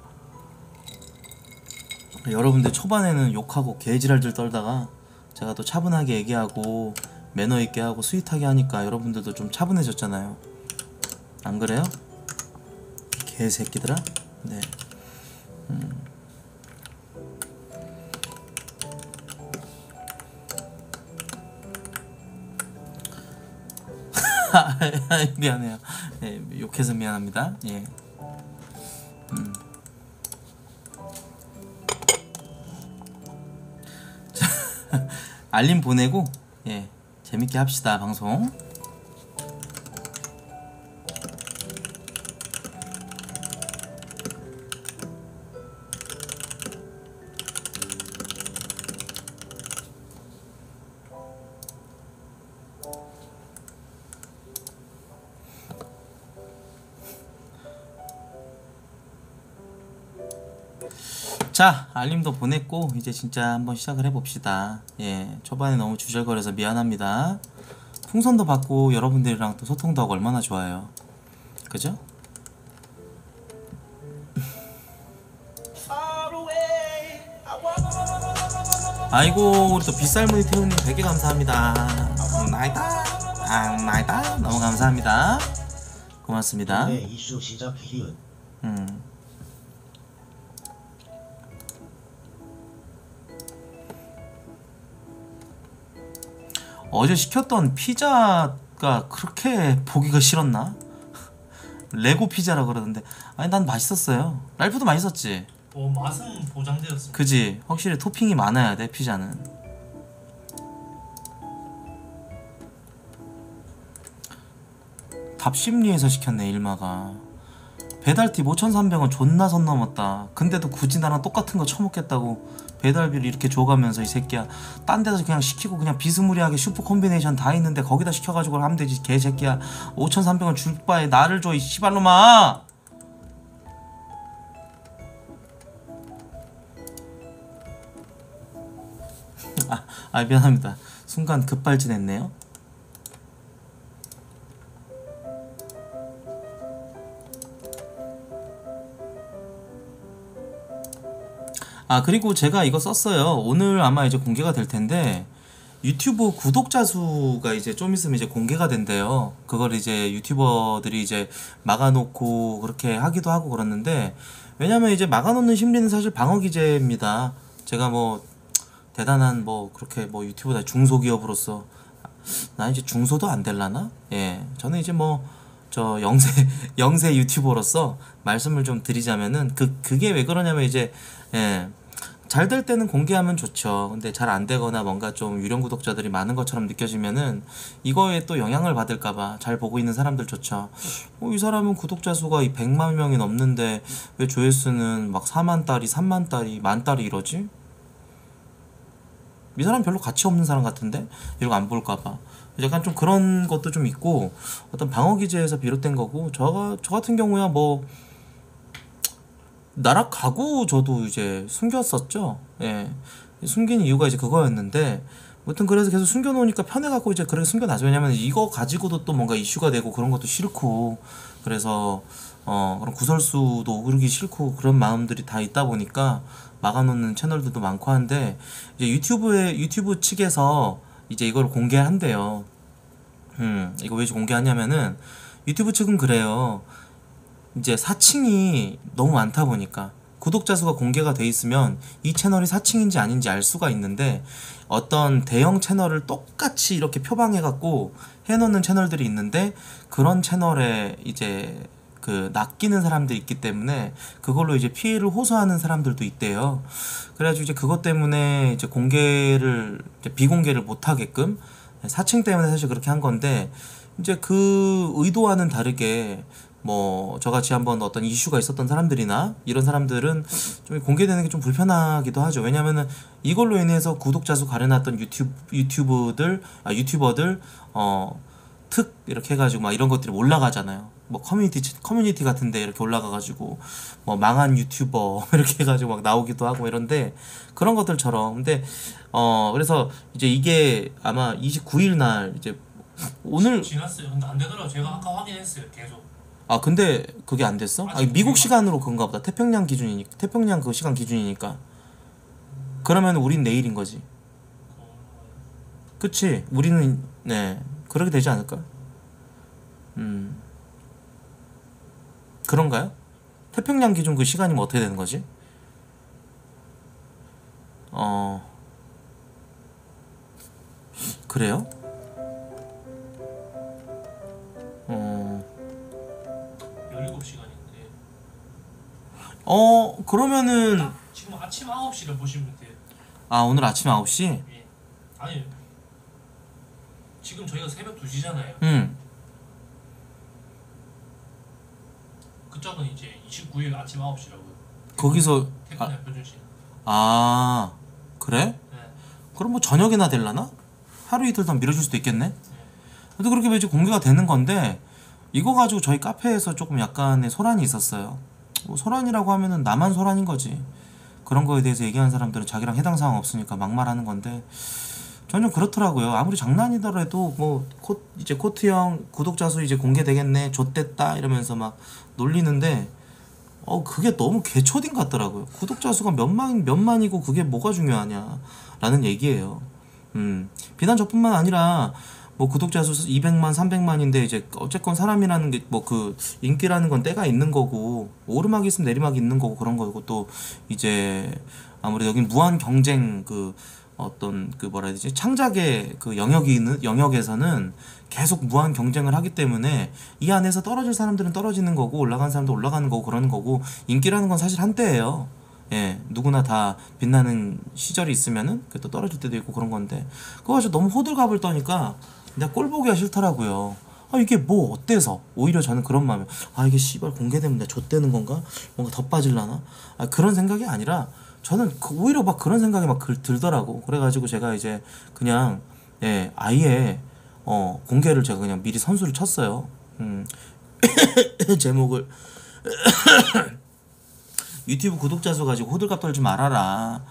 여러분들 초반에는 욕하고 개지랄들 떨다가 제가 또 차분하게 얘기하고 매너 있게 하고 스윗하게 하니까 여러분들도 좀 차분해졌잖아요. 안 그래요? 개새끼들아. 네. 미안해요. 예, 욕해서 미안합니다. 예. 알림 보내고 예 재밌게 합시다 방송. 자 알림도 보냈고 이제 진짜 한번 시작을 해봅시다. 예 초반에 너무 주절거려서 미안합니다. 풍선도 받고 여러분들이랑 또 소통도 하고 얼마나 좋아요. 그죠? 아이고 우리 또 빗살무늬 태우님 100개 감사합니다. 나이다 나이다 너무 감사합니다. 고맙습니다. 네, 이슈 시작 히읗. 어제 시켰던 피자가 그렇게 보기가 싫었나? 레고 피자라 그러던데 아니 난 맛있었어요. 랄프도 맛있었지? 맛은 보장되었습니다. 그지? 확실히 토핑이 많아야 돼 피자는. 답심리에서 시켰네 일마가. 배달팁 5,300원 존나 선 넘었다. 근데도 굳이 나랑 똑같은 거 처먹겠다고 배달비를 이렇게 줘가면서 이 새끼야. 딴 데서 그냥 시키고 그냥 비스무리하게 슈퍼 콤비네이션 다 있는데 거기다 시켜가지고 하면 되지 개새끼야. 5,300원 줄 바에 나를 줘 이 씨발놈아. 아 미안합니다. 순간 급발진했네요. 아 그리고 제가 이거 썼어요. 오늘 아마 이제 공개가 될 텐데 유튜브 구독자 수가 이제 좀 있으면 이제 공개가 된대요. 그걸 이제 유튜버들이 이제 막아놓고 그렇게 하기도 하고 그랬는데 왜냐면 이제 막아놓는 심리는 사실 방어 기제입니다. 제가 뭐 대단한 뭐 그렇게 뭐 유튜브다 중소기업으로서 나 이제 중소도 안 될라나? 예, 저는 이제 뭐 저 영세 유튜버로서 말씀을 좀 드리자면은 그게 왜 그러냐면 이제 예, 잘 될 때는 공개하면 좋죠. 근데 잘 안 되거나 뭔가 좀 유령 구독자들이 많은 것처럼 느껴지면은 이거에 또 영향을 받을까봐 잘 보고 있는 사람들 좋죠. 이 사람은 구독자 수가 100만 명이 넘는데 왜 조회수는 막 4만 달이 3만 달이 만 달이 이러지? 이 사람 별로 가치 없는 사람 같은데? 이러고 안 볼까봐. 약간 좀 그런 것도 좀 있고 어떤 방어 기제에서 비롯된 거고 저 같은 경우야 뭐 날아가고 저도 이제 숨겼었죠. 예. 숨긴 이유가 이제 그거였는데 아무튼 그래서 계속 숨겨놓으니까 편해갖고 이제 그렇게 숨겨놨어요. 왜냐면 이거 가지고도 또 뭔가 이슈가 되고 그런 것도 싫고 그래서 그런 구설수도 오르기 싫고 그런 마음들이 다 있다 보니까 막아놓는 채널들도 많고 한데 이제 유튜브 측에서 이제 이걸 공개한대요. 이거 왜 공개하냐면은 유튜브 측은 그래요. 이제 사칭이 너무 많다 보니까 구독자 수가 공개가 돼 있으면 이 채널이 사칭인지 아닌지 알 수가 있는데 어떤 대형 채널을 똑같이 이렇게 표방해갖고 해놓는 채널들이 있는데 그런 채널에 이제 그 낚이는 사람들이 있기 때문에 그걸로 이제 피해를 호소하는 사람들도 있대요. 그래가지고 이제 그것 때문에 이제 비공개를 못 하게끔 사칭 때문에 사실 그렇게 한 건데 이제 그 의도와는 다르게 뭐 저같이 한번 어떤 이슈가 있었던 사람들이나 이런 사람들은 좀 공개되는 게 좀 불편하기도 하죠. 왜냐면은 이걸로 인해서 구독자 수 가려놨던 유튜버들 특 이렇게 해가지고 막 이런 것들이 올라가잖아요. 뭐 커뮤니티 같은데 이렇게 올라가가지고 뭐 망한 유튜버 이렇게 해가지고 막 나오기도 하고 이런데 그런 것들처럼 근데 그래서 이제 이게 아마 29일 날 이제 오늘 지났어요. 근데 안 되더라고. 제가 아까 확인했어요. 계속. 아 근데 그게 안 됐어? 아니 미국 시간으로 그런가 보다. 태평양 그 시간 기준이니까. 그러면 우린 내일인 거지. 그치? 우리는 네 그렇게 되지 않을까? 그런가요? 태평양 기준 그 시간이면 어떻게 되는 거지? 그래요? 17시간인데. 그러면은 지금 아침 9시를 보시면 돼요. 아 오늘 아침 9시? 예. 아니 지금 저희가 새벽 2시잖아요. 그쪽은 이제 29일 아침 9시라고요. 거기서 태평양 표준시. 그래? 네. 그럼 뭐 저녁이나 될라나? 하루 이틀 더 미뤄줄 수도 있겠네? 근데 그렇게 이제 공개가 되는 건데 이거 가지고 저희 카페에서 조금 약간의 소란이 있었어요. 뭐 소란이라고 하면은 나만 소란인 거지. 그런 거에 대해서 얘기하는 사람들은 자기랑 해당 사항 없으니까 막말하는 건데 저는 좀 그렇더라고요. 아무리 장난이더라도 뭐 이제 코트 형 구독자 수 이제 공개되겠네 좆됐다 이러면서 막 놀리는데 그게 너무 개초딩 같더라고요. 구독자 수가 몇만이고 그게 뭐가 중요하냐 라는 얘기예요. 비단 저뿐만 아니라 뭐 구독자 수 200만 300만인데 이제 어쨌건 사람이라는 게 뭐 그 인기라는 건 때가 있는 거고 오르막이 있으면 내리막이 있는 거고 그런 거고 또 이제 아무래도 여긴 무한 경쟁 그 어떤 그 뭐라 해야 되지 창작의 그 영역에서는 계속 무한 경쟁을 하기 때문에 이 안에서 떨어질 사람들은 떨어지는 거고 올라가는 사람도 올라가는 거고 그러는 거고 인기라는 건 사실 한때예요. 예, 누구나 다 빛나는 시절이 있으면은 또 떨어질 때도 있고 그런 건데 그거 가지고 너무 호들갑을 떠니까 내가 꼴 보기가 싫더라고요. 이게 뭐 어때서 오히려 저는 그런 마음에 이게 씨발 공개되면 내가 좆되는 건가? 뭔가 더 빠질라나? 그런 생각이 아니라 저는 오히려 막 그런 생각이 막 들더라고. 그래가지고 제가 이제 그냥 아예 공개를 제가 그냥 미리 선수를 쳤어요. 제목을 유튜브 구독자 수 가지고 호들갑 떨지 말아라.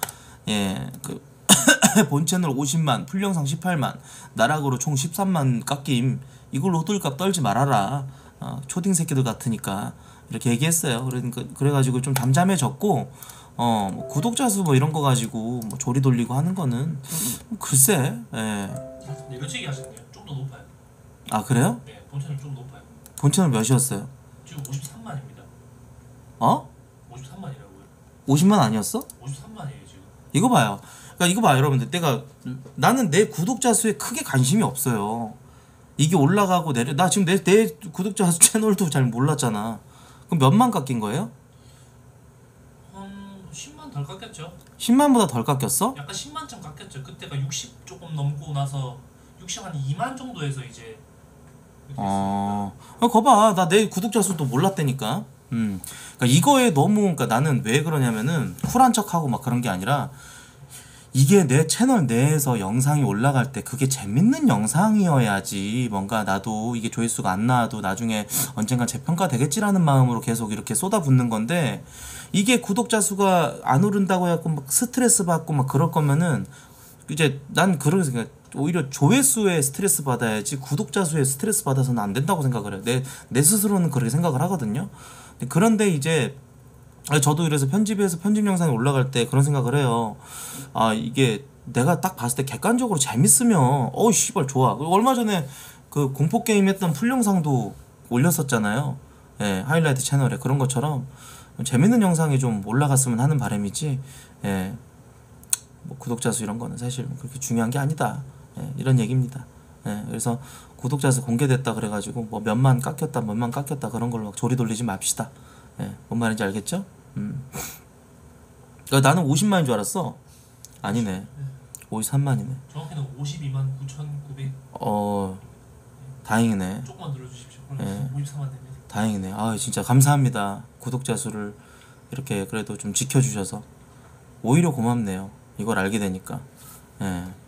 본 채널 50만, 풀영상 18만, 나락으로 총 13만 깎임. 이걸로 호들갑 떨지 말아라. 초딩 새끼들 같으니까 이렇게 얘기했어요. 그래가지고 좀 잠잠해졌고, 뭐 구독자 수 뭐 이런 거 가지고 뭐 조리 돌리고 하는 거는 글쎄. 내려치기 하셨네요. 좀 더 높아요. 아 그래요? 네, 본 채널 좀 높아요. 본 채널 몇이었어요? 지금 53만입니다. 53만? 53만이라고요. 50만 아니었어? 53만이에요 지금. 이거 봐요. 그러니까 이거 봐요, 여러분들. 나는 내 구독자 수에 크게 관심이 없어요. 이게 올라가고 내려. 나 지금 내 구독자 수 채널도 잘 몰랐잖아. 그럼 몇만 깎인 거예요? 한 10만 덜 깎였죠. 10만보다 덜 깎였어? 약간 10만점 깎였죠. 그때가 60 조금 넘고 나서 60 한 2만 정도에서 이제 이렇게 거봐. 나 내 구독자 수도 몰랐다니까. 그러니까 이거에 너무, 그러니까 나는 왜 그러냐면은 쿨한 척하고 막 그런 게 아니라 이게 내 채널 내에서 영상이 올라갈 때 그게 재밌는 영상이어야지 뭔가 나도 이게 조회수가 안 나와도 나중에 언젠간 재평가 되겠지라는 마음으로 계속 이렇게 쏟아붓는 건데 이게 구독자 수가 안 오른다고 해갖고 막 스트레스 받고 막 그럴 거면은 이제 난 그런 생각, 오히려 조회수에 스트레스 받아야지 구독자 수에 스트레스 받아서는 안 된다고 생각을 해요. 내 스스로는 그렇게 생각을 하거든요. 그런데 이제 저도 이래서 편집해서 편집 영상이 올라갈 때 그런 생각을 해요. 아, 이게 내가 딱 봤을 때 객관적으로 재밌으면 씨발 좋아. 얼마 전에 그 공포 게임 했던 풀 영상도 올렸었잖아요. 예, 하이라이트 채널에. 그런 것처럼 재밌는 영상이 좀 올라갔으면 하는 바람이지. 예, 뭐 구독자 수 이런 거는 사실 그렇게 중요한 게 아니다. 예, 이런 얘기입니다. 예, 그래서 구독자 수 공개됐다 그래가지고 뭐 몇만 깎였다 그런 걸로 막 조리 돌리지 맙시다. 예, 뭔 말인지 알겠죠? 그러니까 나는 50만인 줄 알았어. 아니네. 53만이네. 정확히는 52만 9,900. 다행이네. 조금만 늘어주십시오. 그럼 네. 53만 됩니다. 다행이네. 아, 진짜 감사합니다. 구독자 수를 이렇게 그래도 좀 지켜주셔서 오히려 고맙네요. 이걸 알게 되니까. 예.